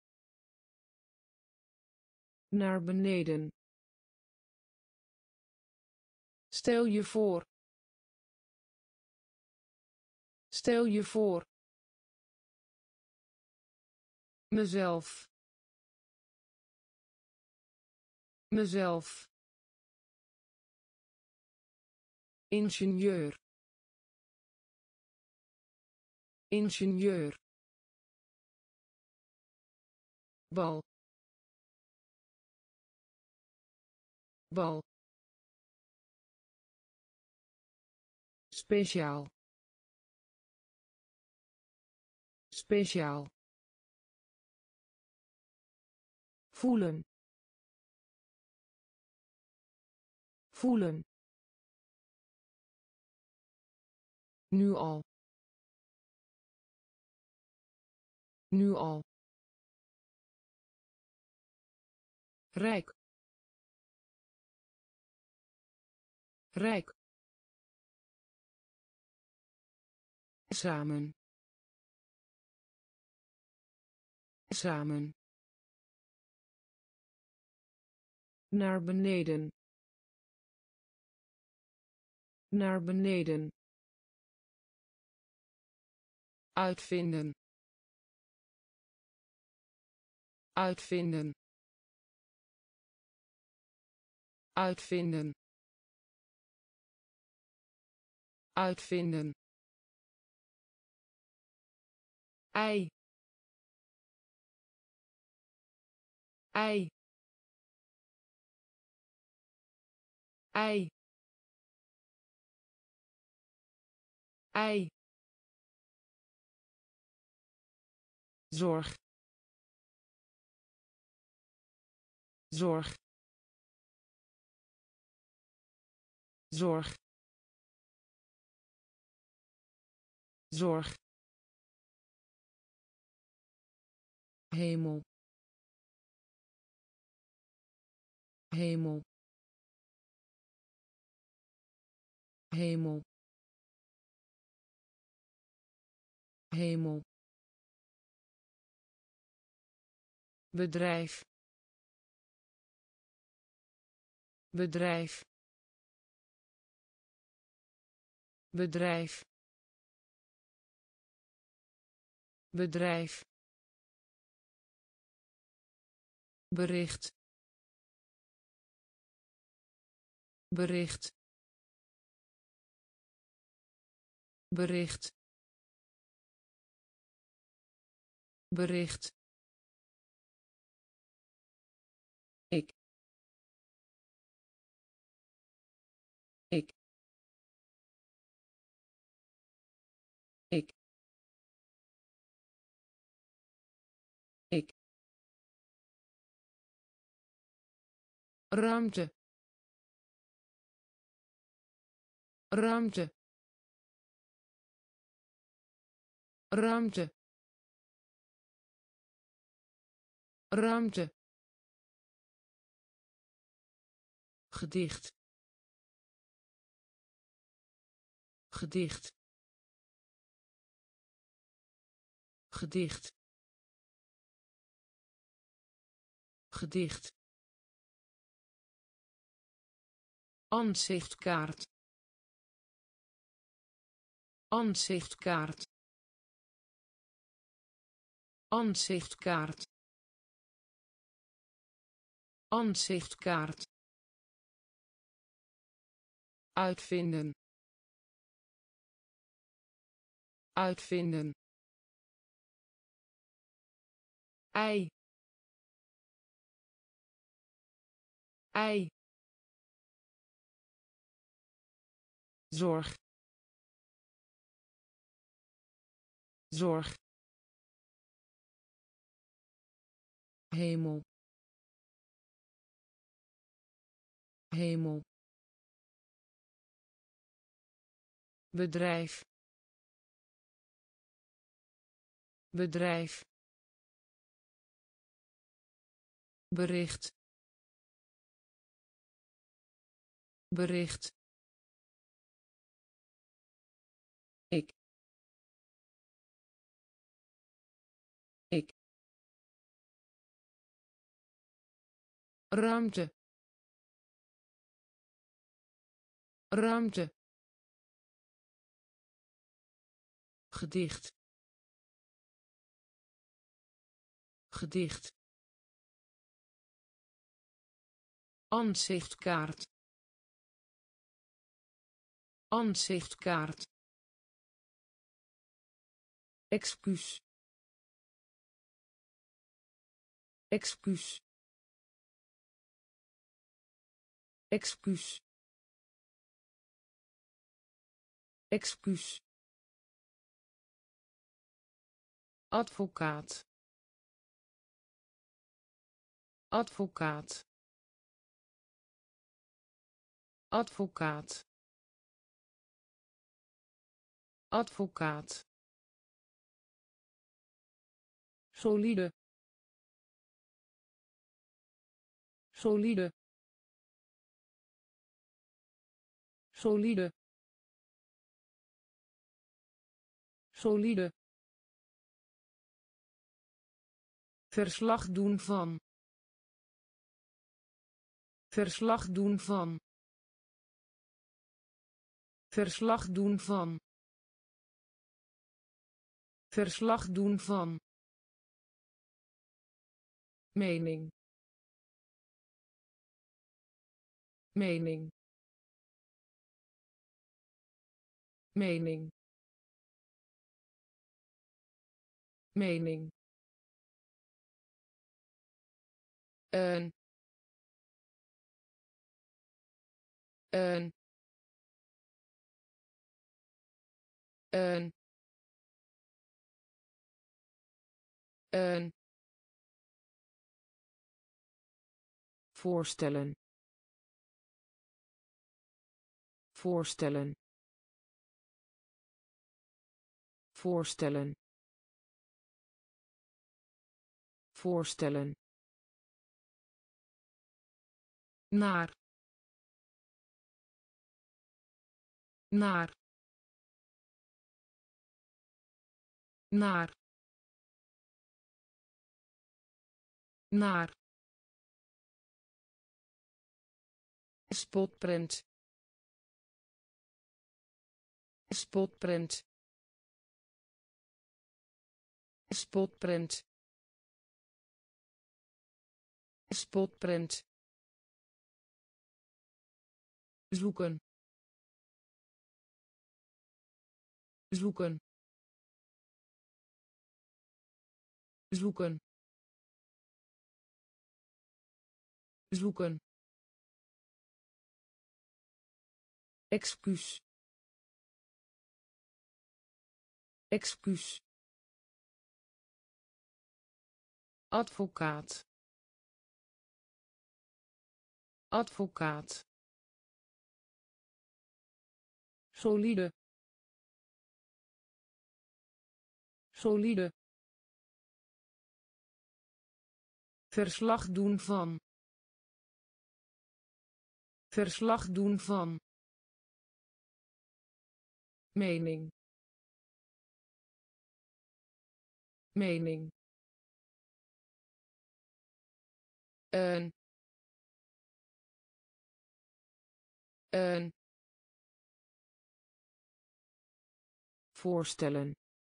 naar beneden, stel je voor, stel je voor, mezelf, mezelf, ingenieur, ingenieur, bal, bal, speciaal, speciaal, voelen, voelen, nu al, nu al, rijk, rijk, samen, samen, naar beneden, naar beneden, uitvinden, uitvinden, uitvinden, uitvinden, ei, ei, ei, ei, zorg, zorg, zorg, zorg, hemel, hemel, hemel, hemel, bedrijf, bedrijf, bedrijf, bedrijf, bericht, bericht, bericht, bericht, ik, ik, ik, ik, ruimte, ruimte, ruimte, ruimte, gedicht, gedicht, gedicht, gedicht, aanzichtkaart, aanzichtkaart, aanzichtkaart, aanzichtkaart, uitvinden, uitvinden, ei, ei, zorg, zorg, hemel, hemel, bedrijf, bedrijf, bericht, bericht, ik, ik, ruimte, ruimte, gedicht, gedicht, aanzichtkaart, aanzichtkaart, excuus excuus excuus excuus advocaat advocaat advocaat advocaat solide solide solide solide verslag doen van verslag doen van verslag doen van verslag doen van mening mening mening mening een een een een voorstellen voorstellen voorstellen voorstellen naar naar naar naar spotprint spotprint spotprint spotprint zoeken zoeken zoeken zoeken excuus excuus advocaat advocaat solide solide verslag doen van verslag doen van mening mening een een voorstellen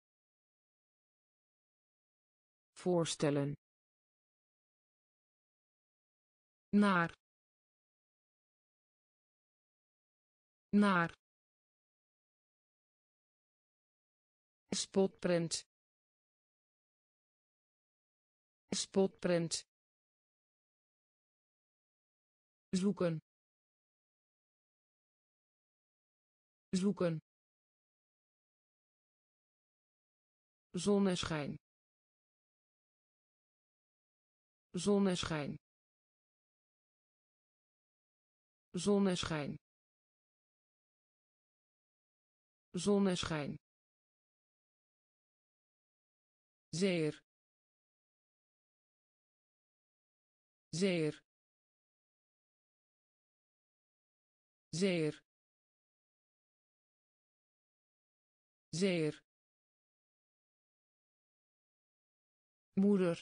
voorstellen naar naar spotprint spotprint zoeken zoeken zonneschijn zonneschijn zonneschijn zonneschijn zeer zeer zeer zeer moeder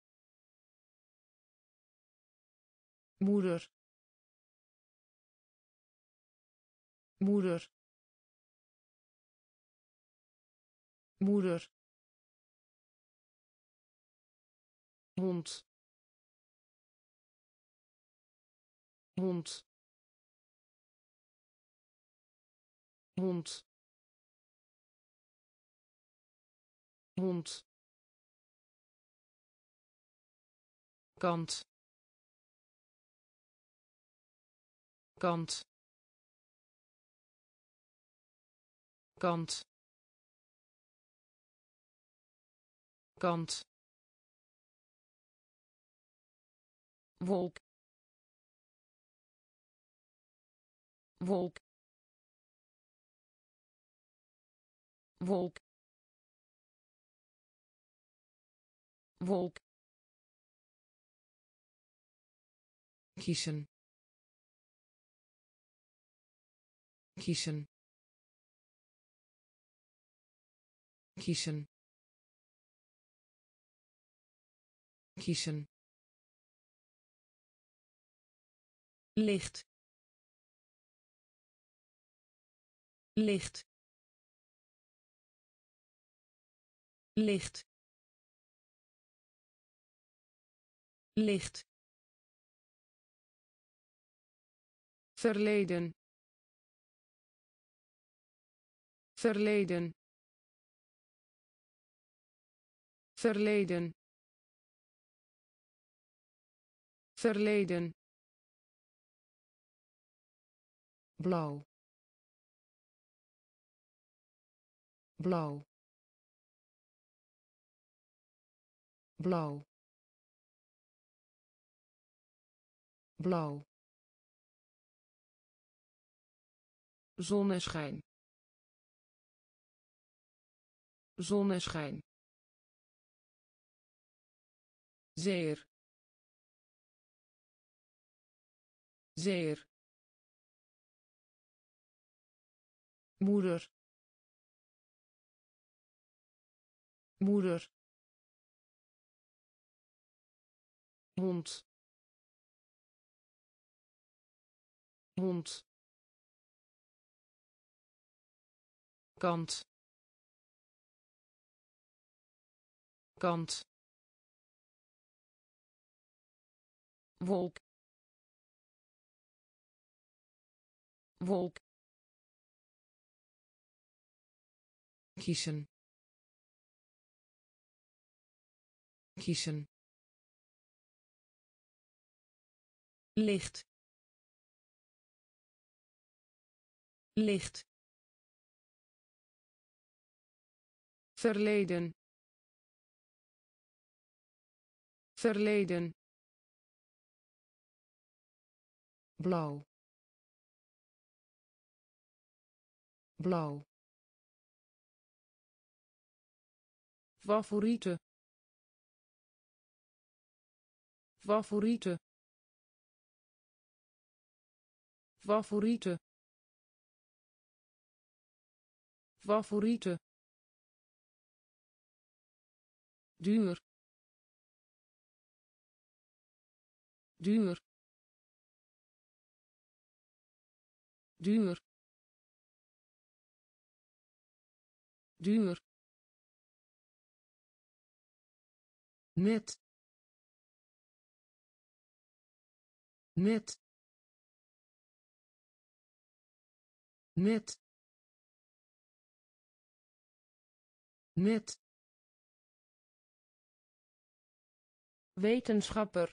moeder moeder moeder hond hond hond hond kant kant kant kant wolk wolk wolk wolk kiezen kiezen kiezen kiezen licht licht licht licht verleden verleden verleden verleden blauw blauw blauw blauw zonneschijn zonneschijn zeer zeer moeder moeder hond hond kant kant wolk wolk kiezen kiezen licht licht verleden verleden blauw blauw favoriete favoriete favoriete favoriete duur duur duur duur net net net net wetenschapper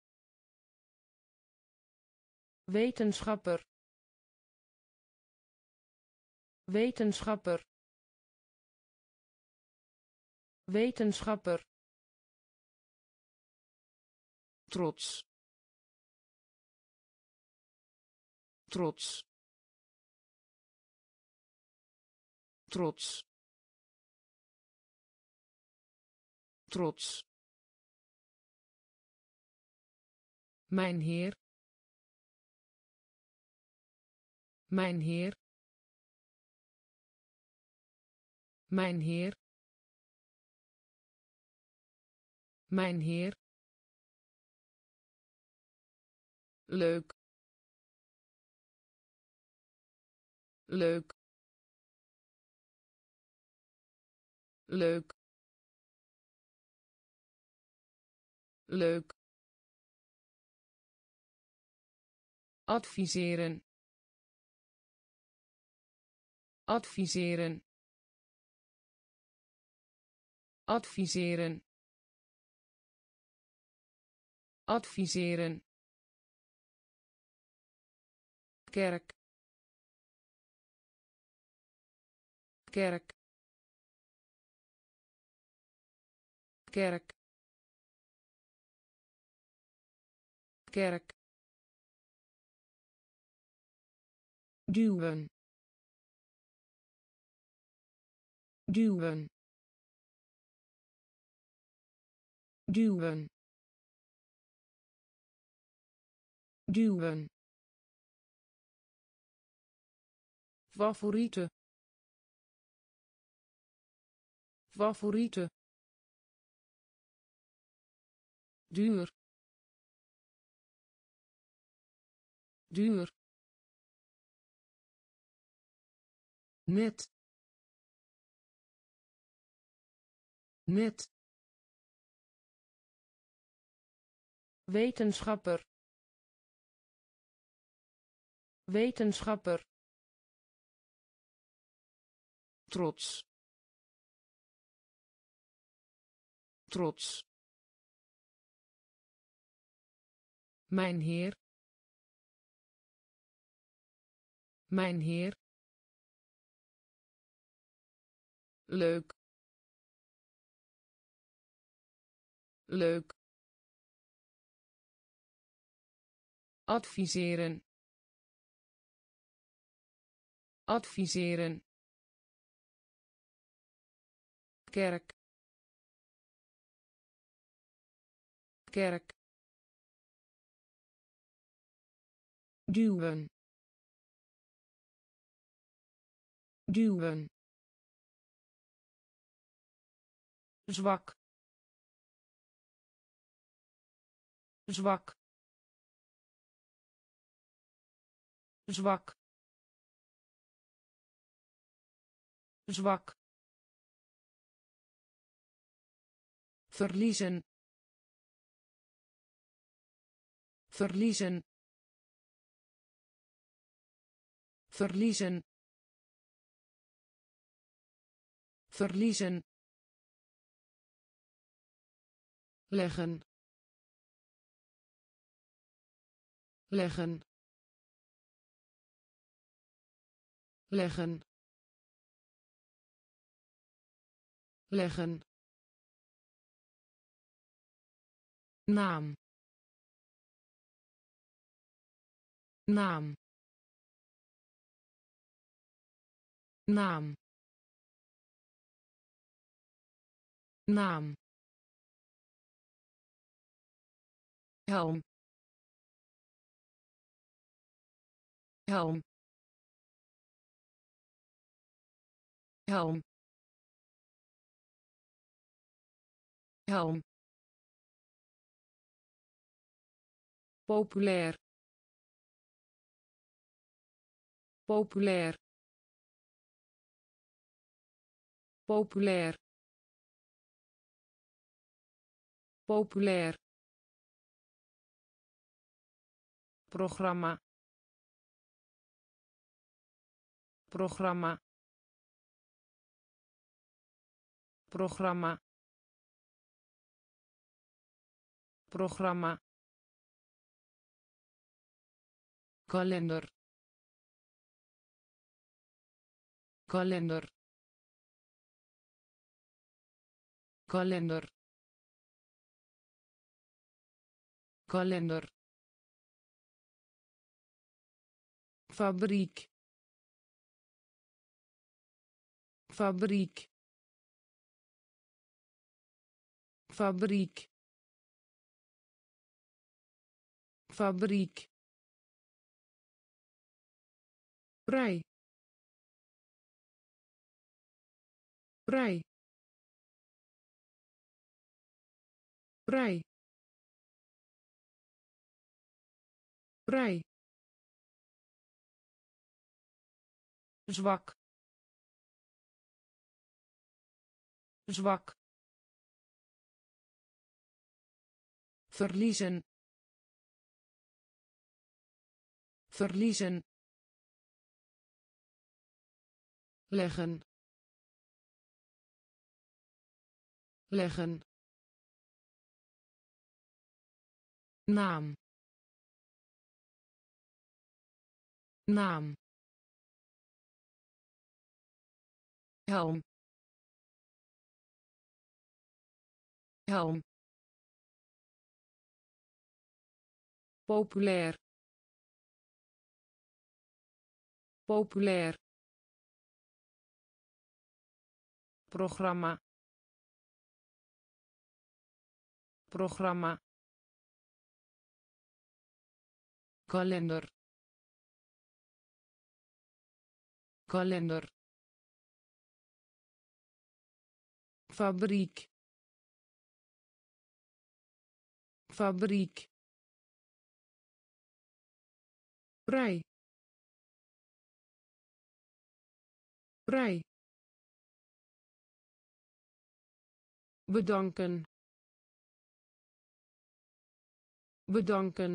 wetenschapper wetenschapper wetenschapper trots trots trots trots mijn heer mijn heer mijn heer mijn heer leuk leuk leuk leuk adviseren adviseren adviseren adviseren kerk kerk kerk kerk duwen duwen duwen duwen favoriete favoriete duur duur net net wetenschapper wetenschapper trots trots mijn heer mijn heer leuk leuk adviseren adviseren kerk kerk duwen duwen zwak zwak zwak zwak verliezen verliezen verliezen verliezen leggen leggen leggen leggen naam naam naam naam helm helm helm helm populair populair populair populair programma programma programma programma kalender kalender kalender kalender fabriek fabriek fabriek fabriek vrij vrij vrij vrij zwak zwak verliezen verliezen leggen leggen, naam, naam, helm, helm, populair, populair, programma, programma, kalender, kalender, fabriek, fabriek, vrij, vrij, bedanken, bedanken,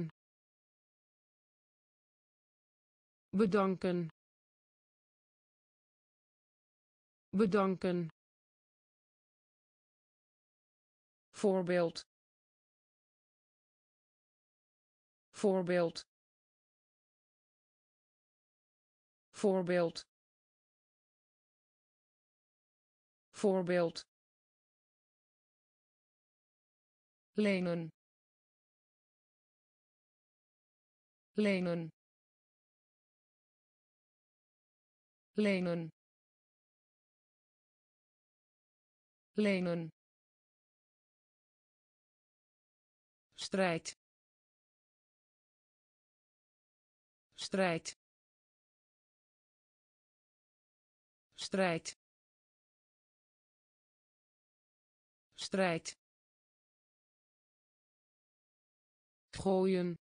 bedanken, bedanken, voorbeeld, voorbeeld, voorbeeld, voorbeeld, lenen, lenen, lenen, lenen, strijd, strijd, strijd, strijd, gooien,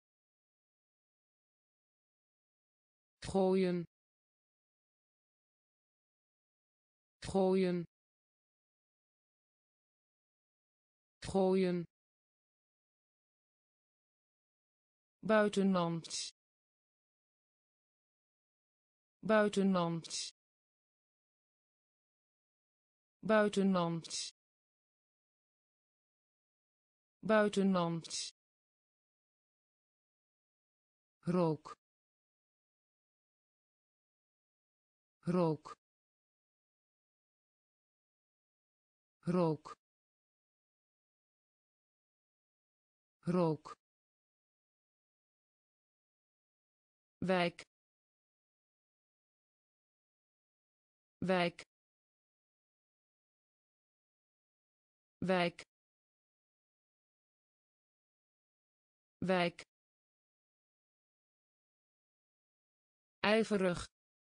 gooien, gooien, gooien, buitenlands, buitenlands, buitenlands, buitenlands, rook, rook, rook, rook, wijk, wijk, wijk, wijk, ijverig,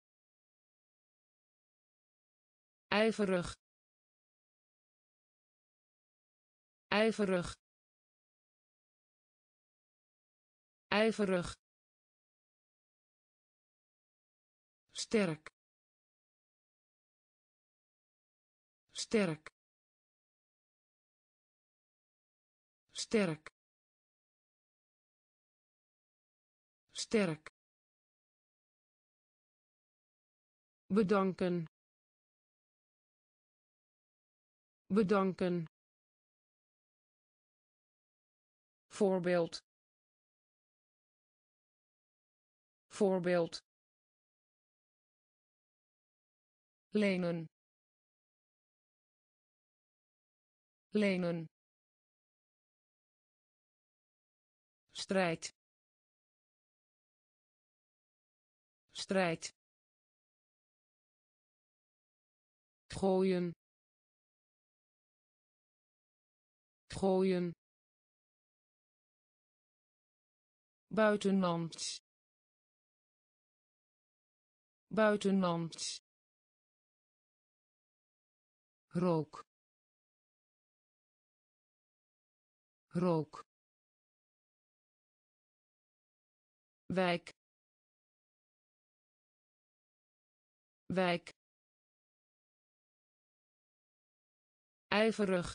ijverig, ijverig, ijverig, sterk, sterk, sterk, sterk, bedanken, bedanken, voorbeeld, voorbeeld, lenen, lenen, strijd, strijd, gooien, gooien, buitenlands, buitenlands, rook, rook, wijk, wijk, ijverig,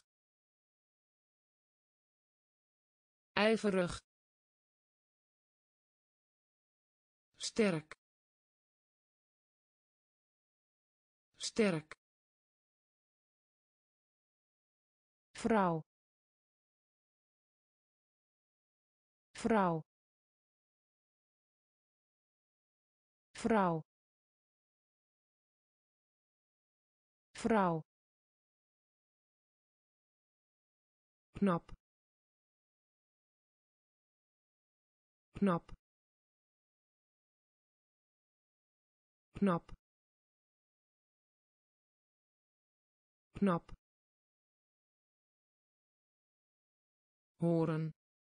ijverig, sterk, sterk, vrouw vrouw vrouw vrouw knap knap knap knap horen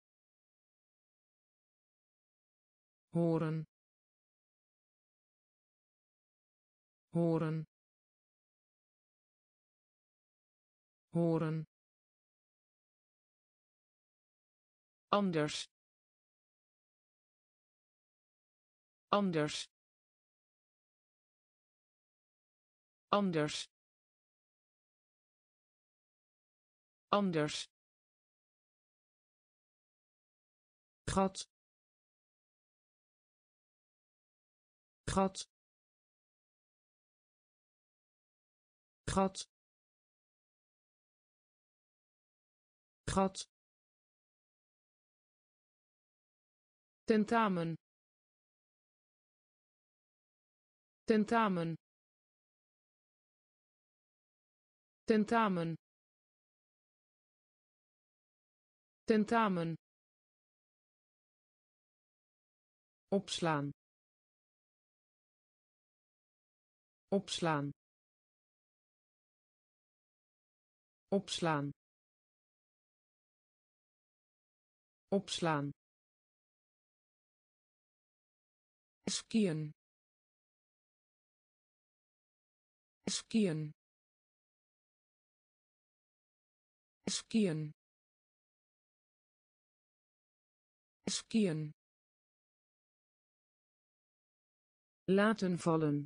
horen horen horen anders anders anders anders gat gat gat gat tentamen tentamen tentamen tentamen opslaan opslaan opslaan opslaan skiën skiën skiën skiën laten vallen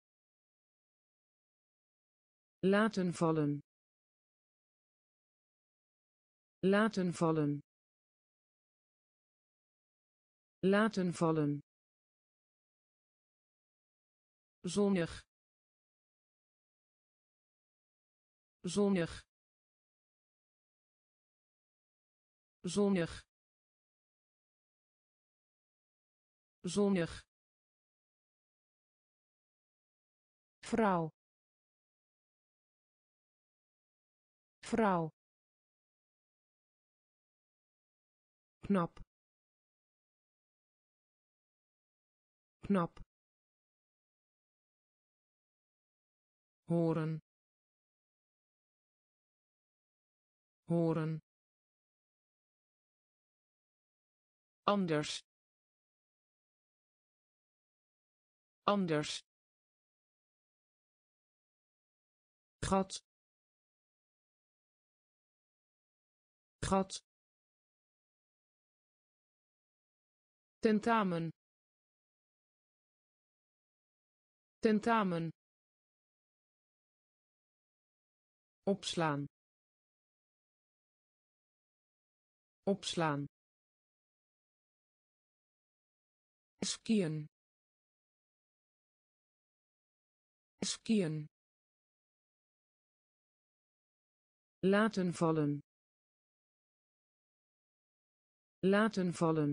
laten vallen laten vallen laten vallen zonnig zonnig zonnig zonnig vrouw vrouw knap knap horen horen anders anders gat gat tentamen tentamen opslaan opslaan skiën skiën laten vallen laten vallen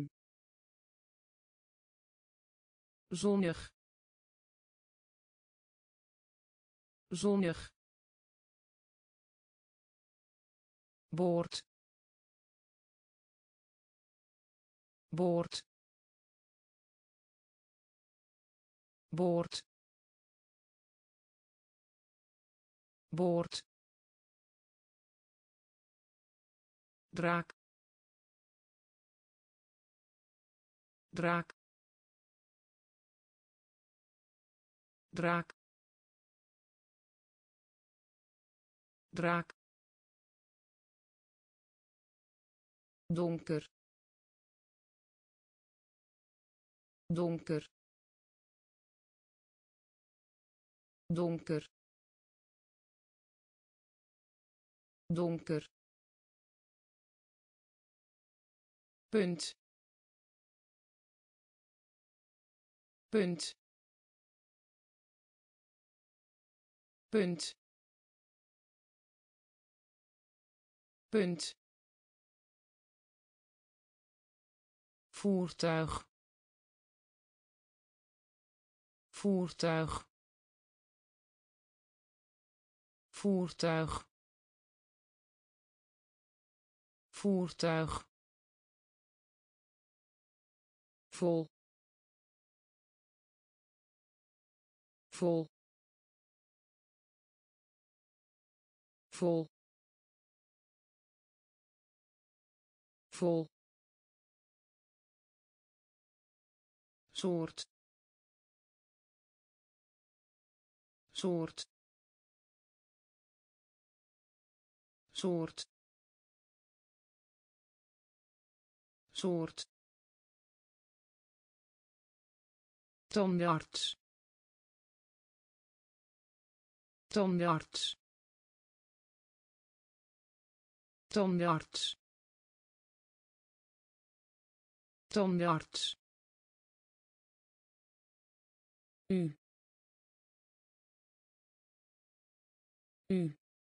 zonnig zonnig boord boord boord boord draak draak draak draak donker donker donker donker punt punt punt punt, voertuig, voertuig, voertuig, voertuig, vol, vol, vol, vol, soort, soort, soort, soort, tandarts, tandarts, tandarts, tandarts, u, u,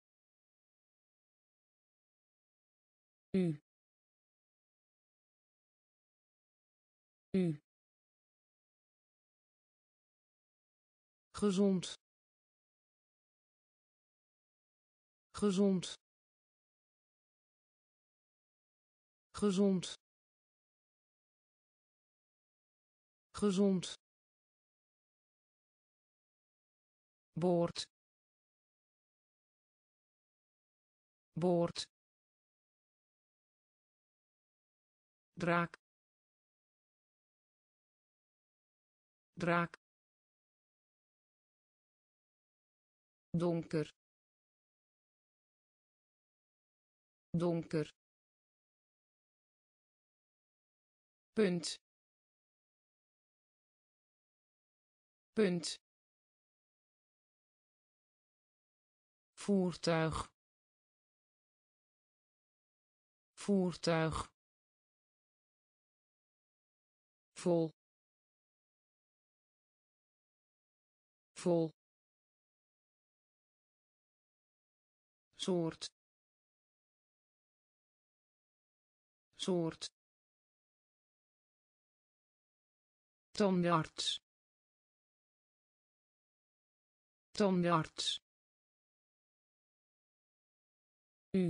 u, u, gezond, gezond, gezond, gezond, boord, boord, draak, draak, donker, donker, punt, punt, voertuig, voertuig, vol, vol, soort, soort, tandarts, tandarts, u,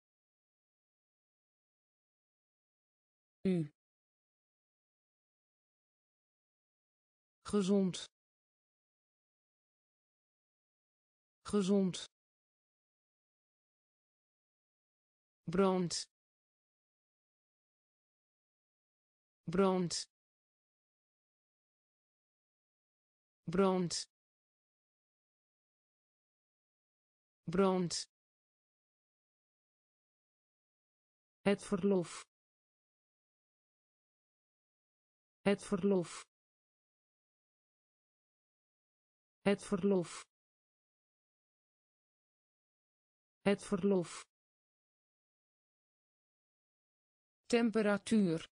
u, gezond, gezond, brand, brand, brand, brand, het verlof, het verlof, het verlof, het verlof, temperatuur,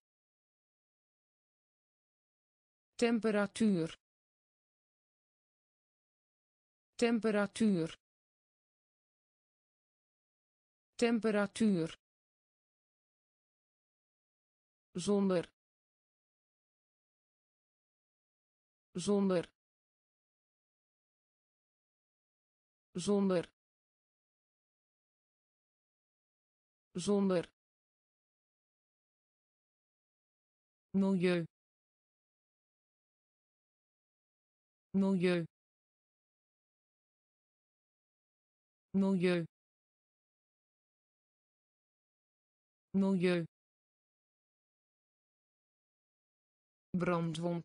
temperatuur, temperatuur, temperatuur, zonder, zonder, zonder, zonder, milieu, milieu, milieu, milieu, brandwond,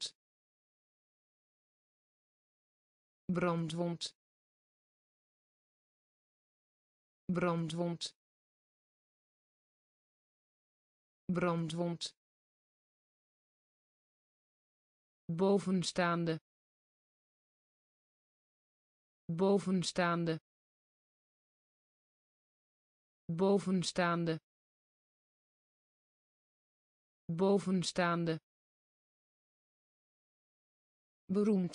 brandwond, brandwond, brandwond, bovenstaande, bovenstaande, bovenstaande, bovenstaande, beroemd,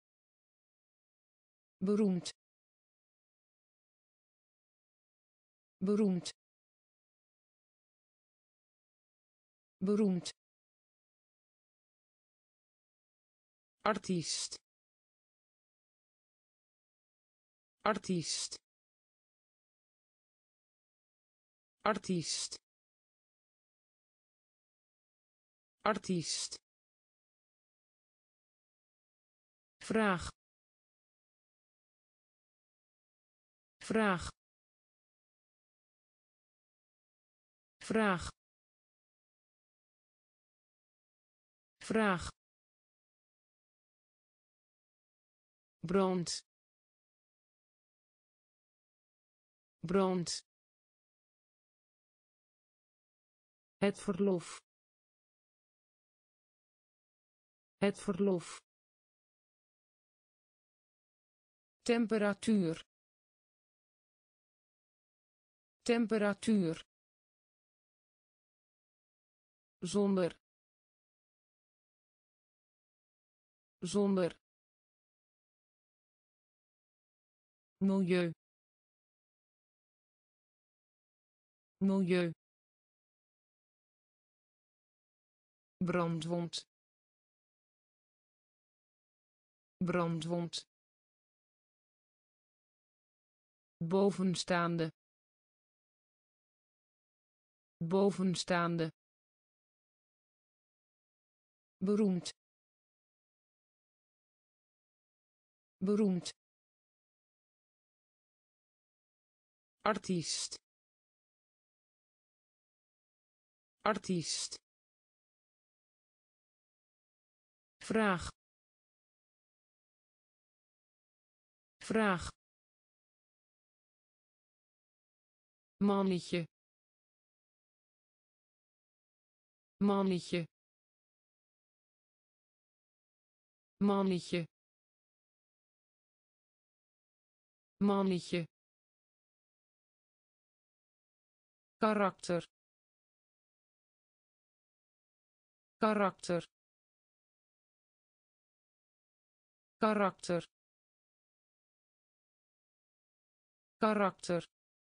beroemd, beroemd beroemd artiest artiest artiest artiest vraag vraag vraag vraag brand brand het verlof het verlof temperatuur temperatuur zonder zonder milieu milieu brandwond brandwond bovenstaande bovenstaande beroemd beroemd artiest artiest vraag vraag mannetje mannetje mannetje mannetje karakter karakter karakter karakter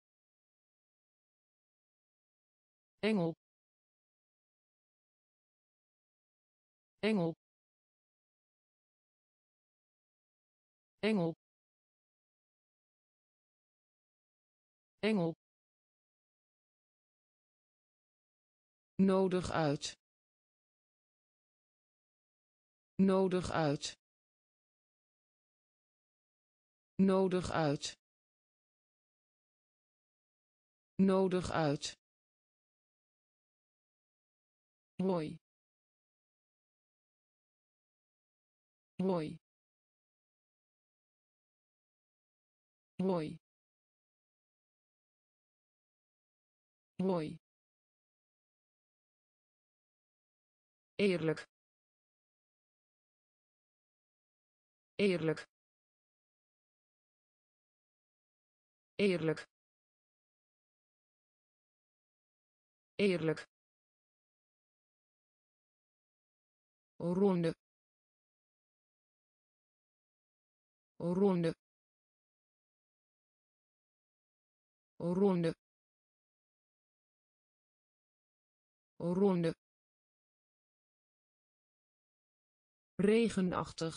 engel engel engel engel nodig uit nodig uit nodig uit nodig uit hoi hoi hoi hoi eerlijk eerlijk eerlijk eerlijk ronde ronde ronde ronde regenachtig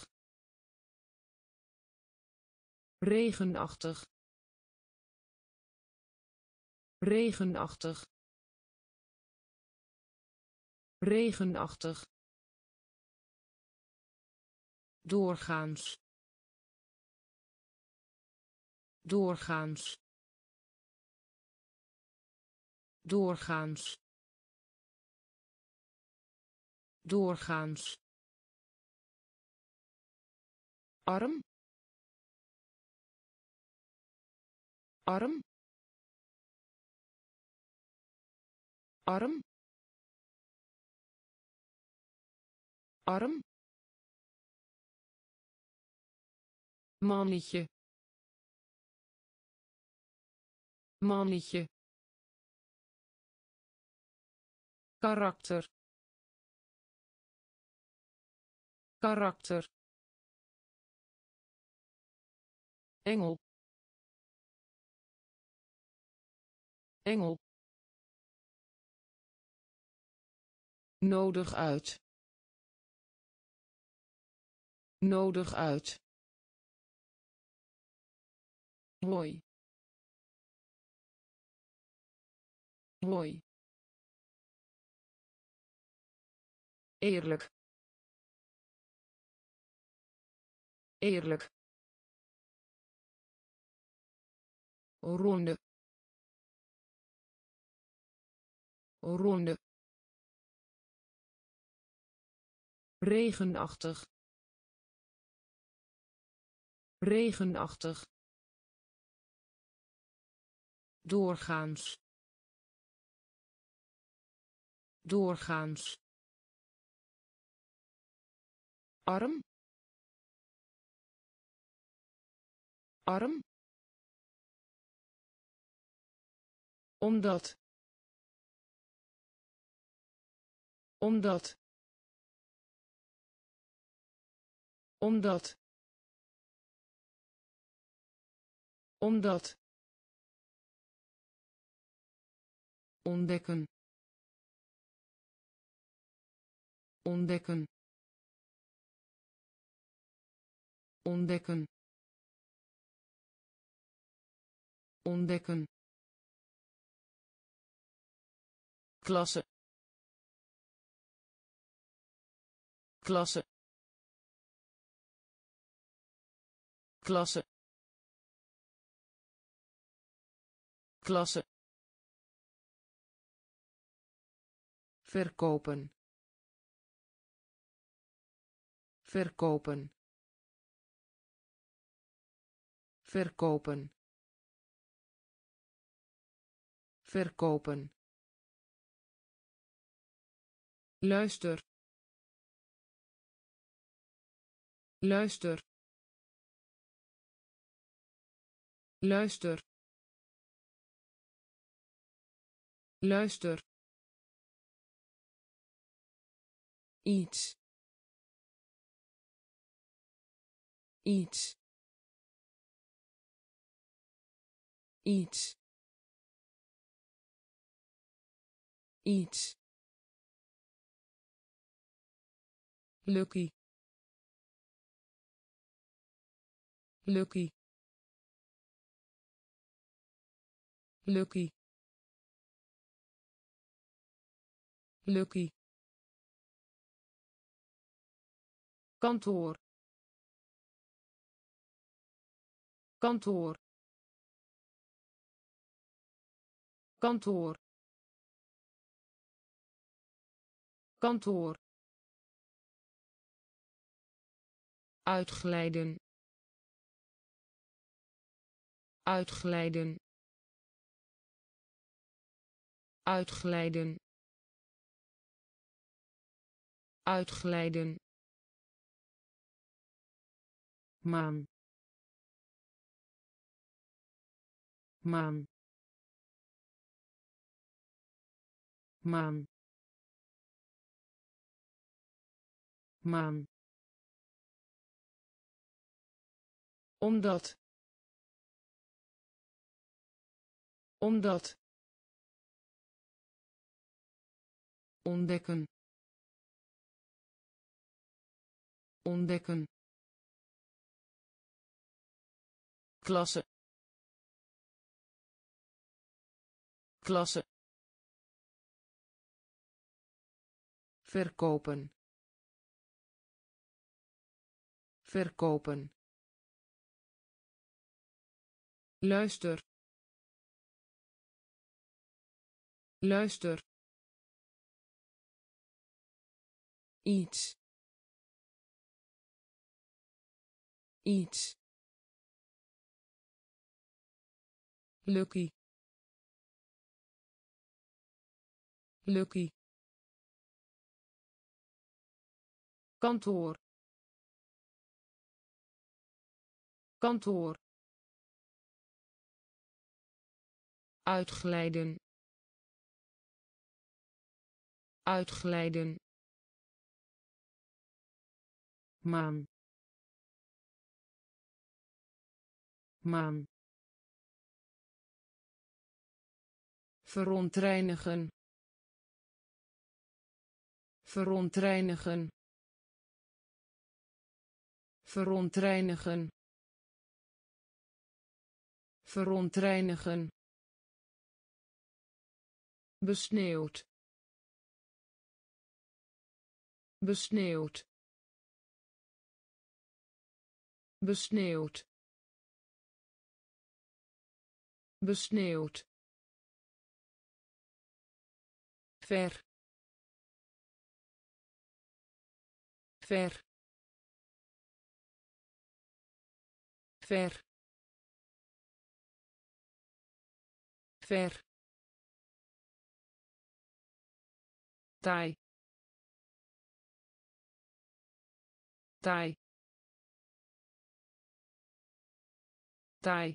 regenachtig regenachtig regenachtig doorgaans doorgaans doorgaans doorgaans arm arm arm arm mannetje mannetje karakter karakter engel engel, nodig uit, nodig uit, hoi, hoi, eerlijk, eerlijk, ronde, ronde, regenachtig, regenachtig, doorgaans, doorgaans, arm, arm, omdat, omdat, omdat, omdat, ontdekken, ontdekken, ontdekken, ontdekken, klasse, klasse, klasse, klasse, verkopen, verkopen, verkopen, verkopen, luister, luister, luister, luister, iets, iets, iets, iets, lucky, lucky, lucky, lucky, kantoor, kantoor, kantoor, kantoor, uitglijden, uitglijden, uitglijden, uitglijden, maan, maan, maan, maan, omdat, omdat, ontdekken, ontdekken, klasse, klasse, verkopen, verkopen, luister, luister, iets, iets, lucky, lucky, kantoor, kantoor, uitglijden, uitglijden, maan, maan, verontreinigen verontreinigen verontreinigen verontreinigen besneeuwd besneeuwd besneeuwd besneeuwd ver ver ver ver taai taai taai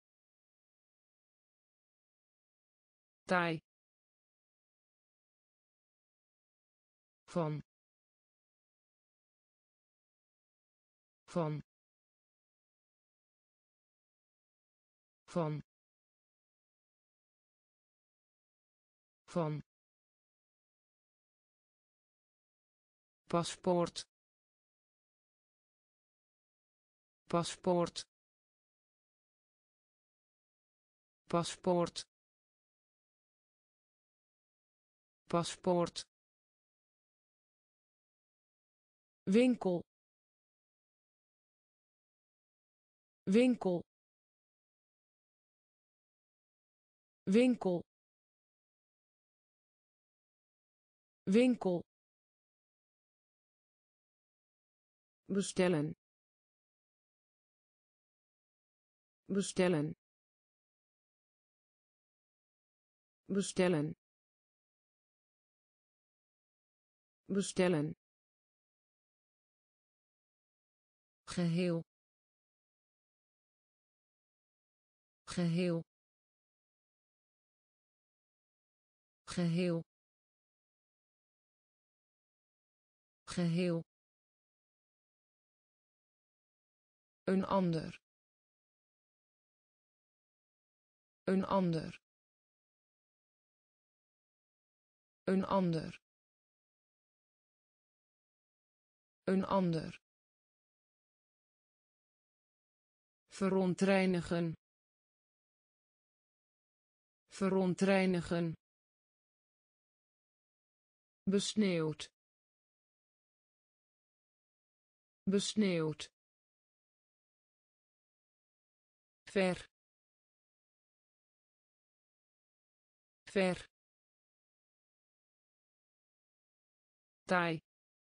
taai van van van van paspoort paspoort paspoort paspoort winkel winkel winkel winkel bestellen bestellen bestellen bestellen geheel geheel geheel geheel een ander een ander een ander een ander verontreinigen verontreinigen besneeuwd besneeuwd ver ver taai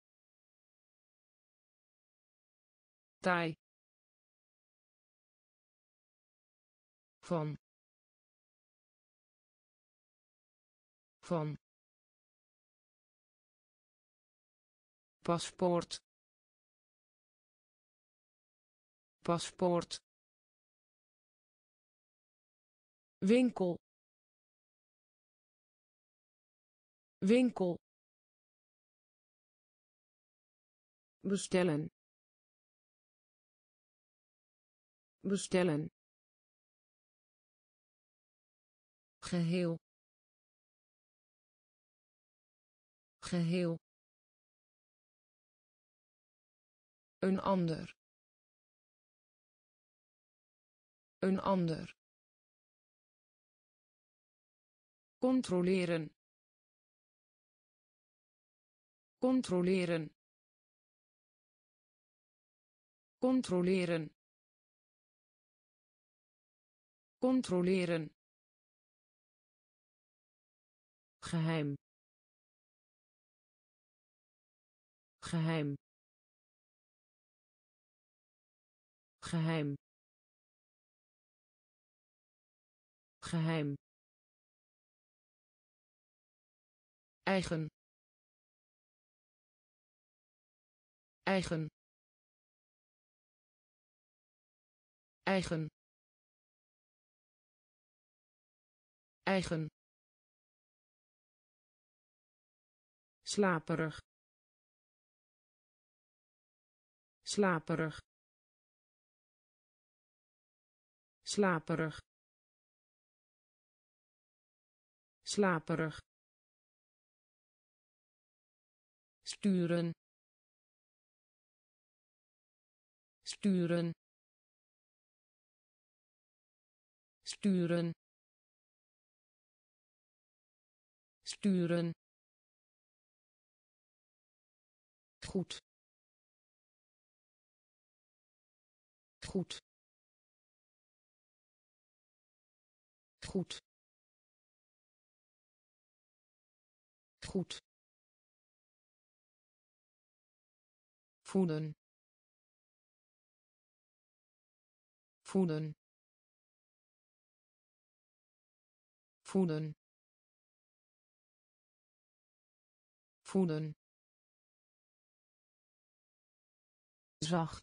taai van van paspoort paspoort winkel winkel bestellen bestellen geheel geheel een ander een ander controleren controleren controleren controleren geheim geheim geheim geheim eigen eigen eigen eigen slaperig slaperig slaperig slaperig, sturen, sturen, sturen, sturen, goed, goed, goed, goed, voeden, voeden, voeden, voeden, zacht,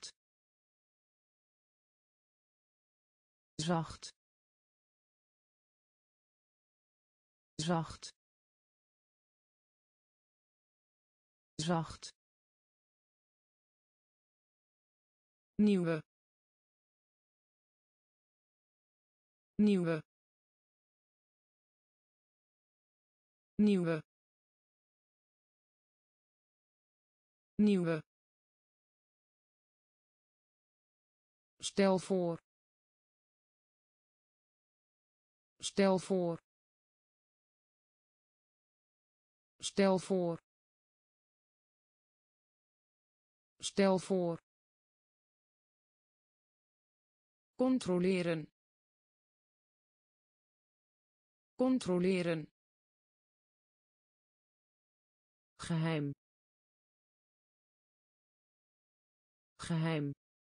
zacht, zacht, zacht, nieuwe, nieuwe, nieuwe, nieuwe, stel voor, stel voor, stel voor, stel voor, controleren, controleren, geheim, geheim,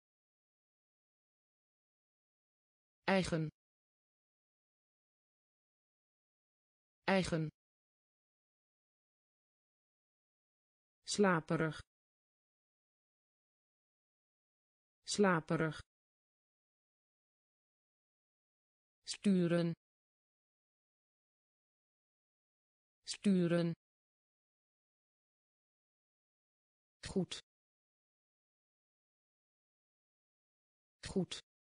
eigen, eigen, slaperig, slaperig, sturen, sturen, goed, goed,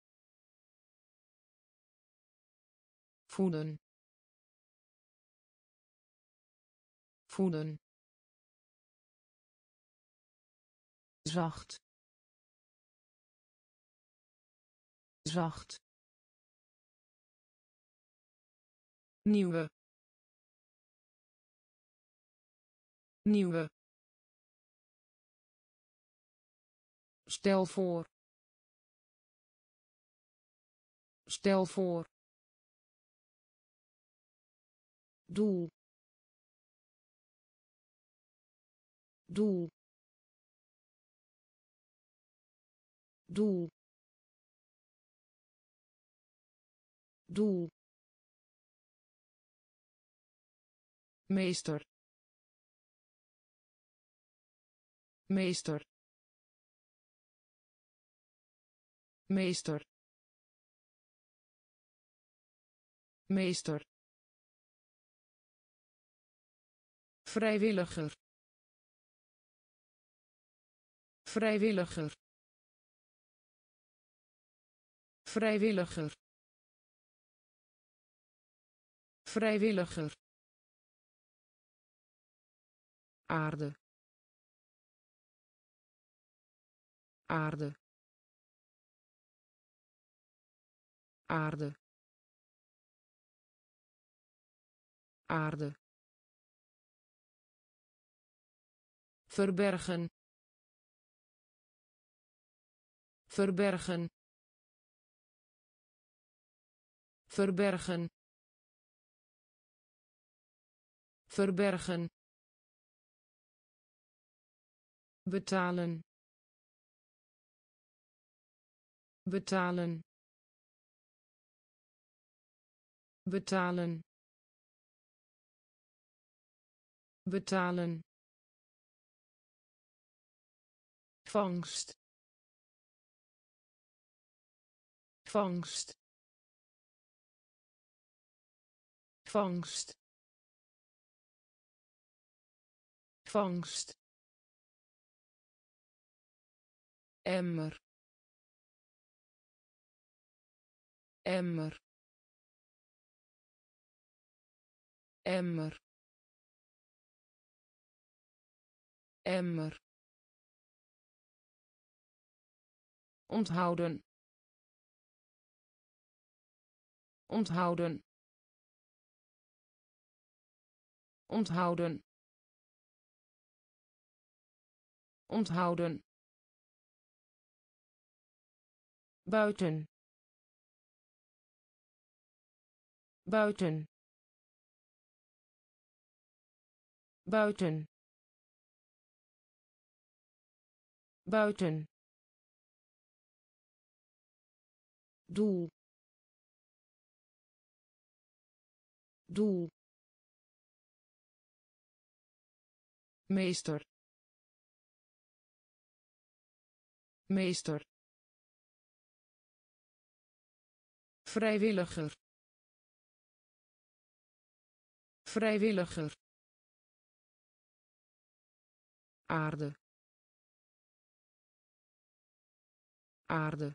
voeden, voeden, zacht, zacht, nieuwe, nieuwe, stel voor, stel voor, doel, doel, doel, doel, meester, meester, meester, meester, vrijwilliger, vrijwilliger, vrijwilliger, vrijwilliger, aarde, aarde, aarde, aarde, verbergen, verbergen, verbergen, verbergen, betalen, betalen, betalen, betalen, vangst, vangst, vangst, vangst, emmer, emmer, emmer, emmer, onthouden, onthouden, onthouden, onthouden, buiten, buiten, buiten, buiten, doel, doel, meester, meester, vrijwilliger, vrijwilliger, aarde, aarde,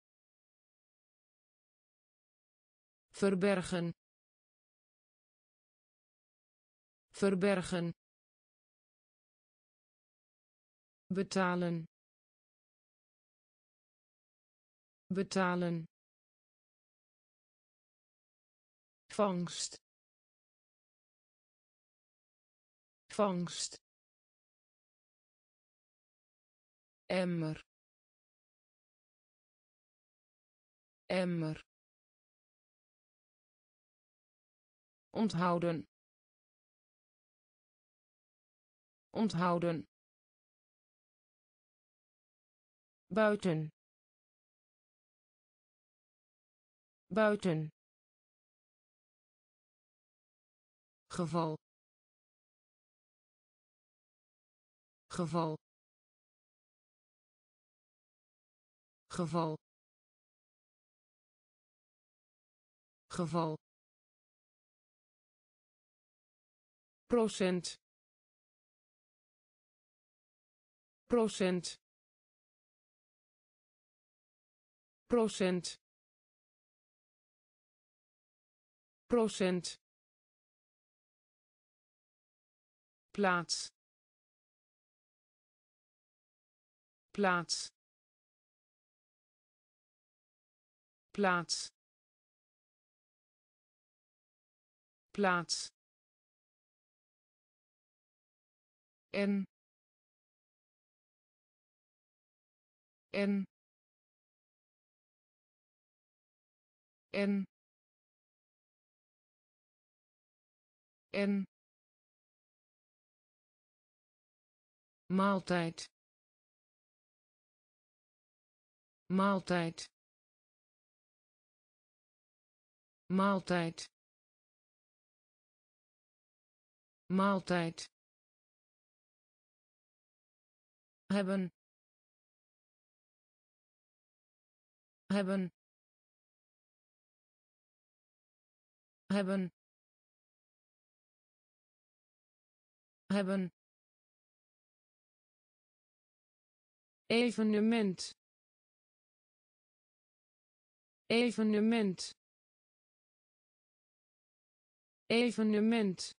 verbergen, verbergen, betalen, betalen, vangst, vangst, emmer, emmer, onthouden, onthouden, buiten, buiten, geval, geval, geval, geval, procent, procent, procent, procent, plaats, plaats, plaats, plaats, en, en, en, en, maaltijd, maaltijd, maaltijd, maaltijd, hebben, hebben, hebben, hebben, evenement, evenement, evenement,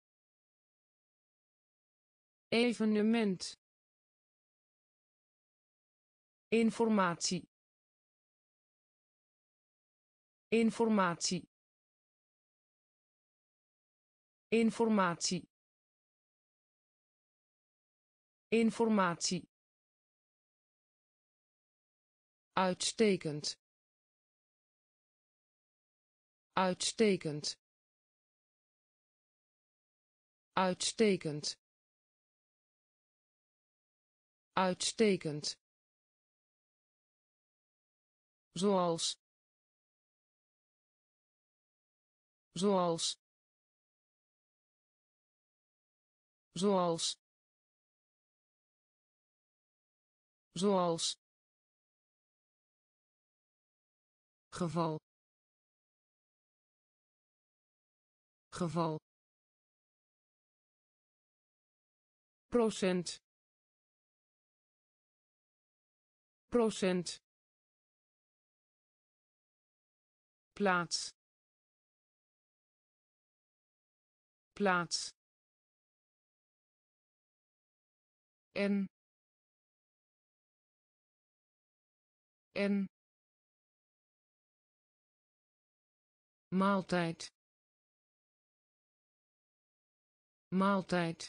evenement, informatie, informatie, informatie, informatie, uitstekend, uitstekend, uitstekend, uitstekend, zoals, zoals, zoals, zoals, geval, geval, procent, procent, plaats, plaats en en maaltijd maaltijd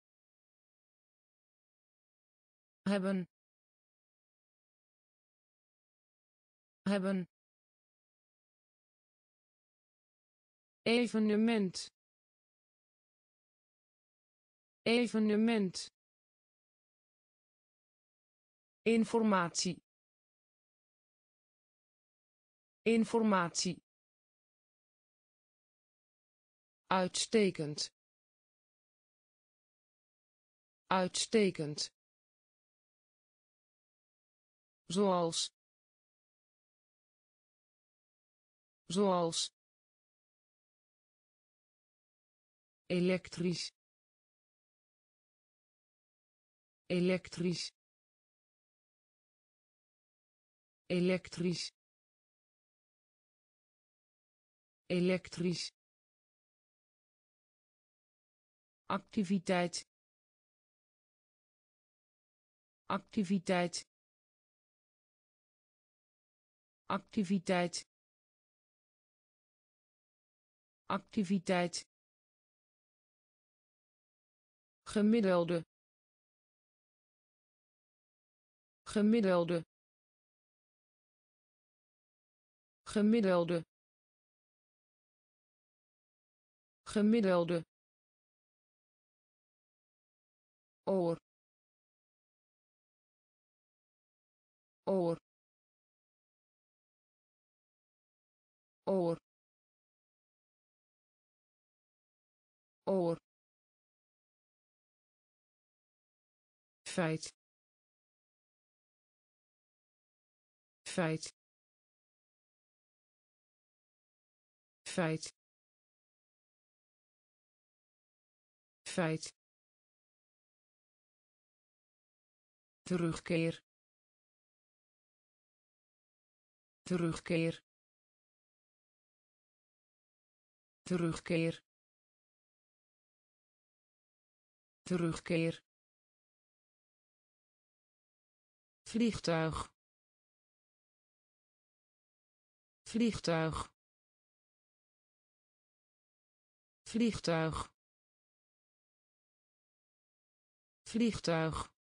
hebben hebben evenement evenement informatie informatie uitstekend uitstekend zoals zoals elektrisch elektrisch elektrisch elektrisch activiteit activiteit activiteit activiteit gemiddelde gemiddelde gemiddelde gemiddelde oor oor oor oor feit feit feit feit terugkeer terugkeer terugkeer terugkeer vliegtuig vliegtuig vliegtuig vliegtuig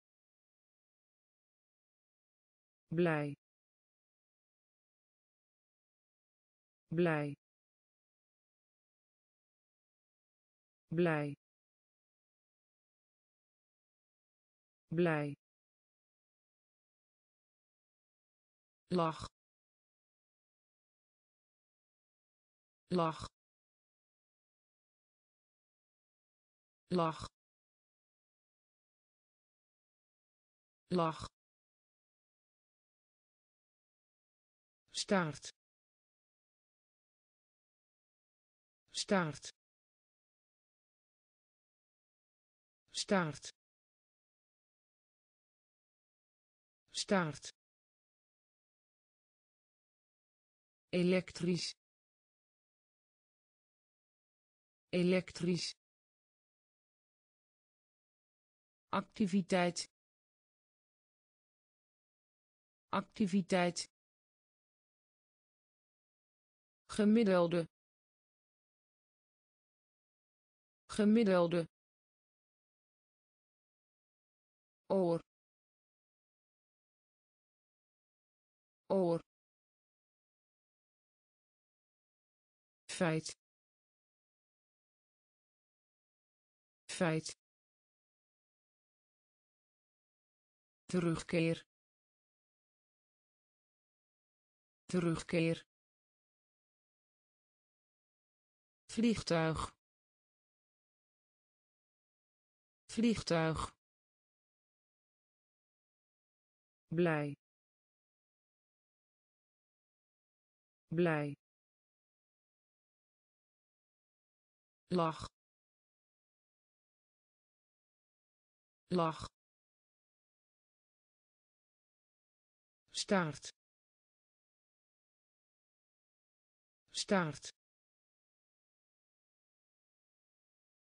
blij blij blij blij lach lach lach lach staart staart staart staart elektrisch elektrisch activiteit activiteit gemiddelde gemiddelde oor oor feit feit terugkeer terugkeer vliegtuig vliegtuig blij blij lach lach staart staart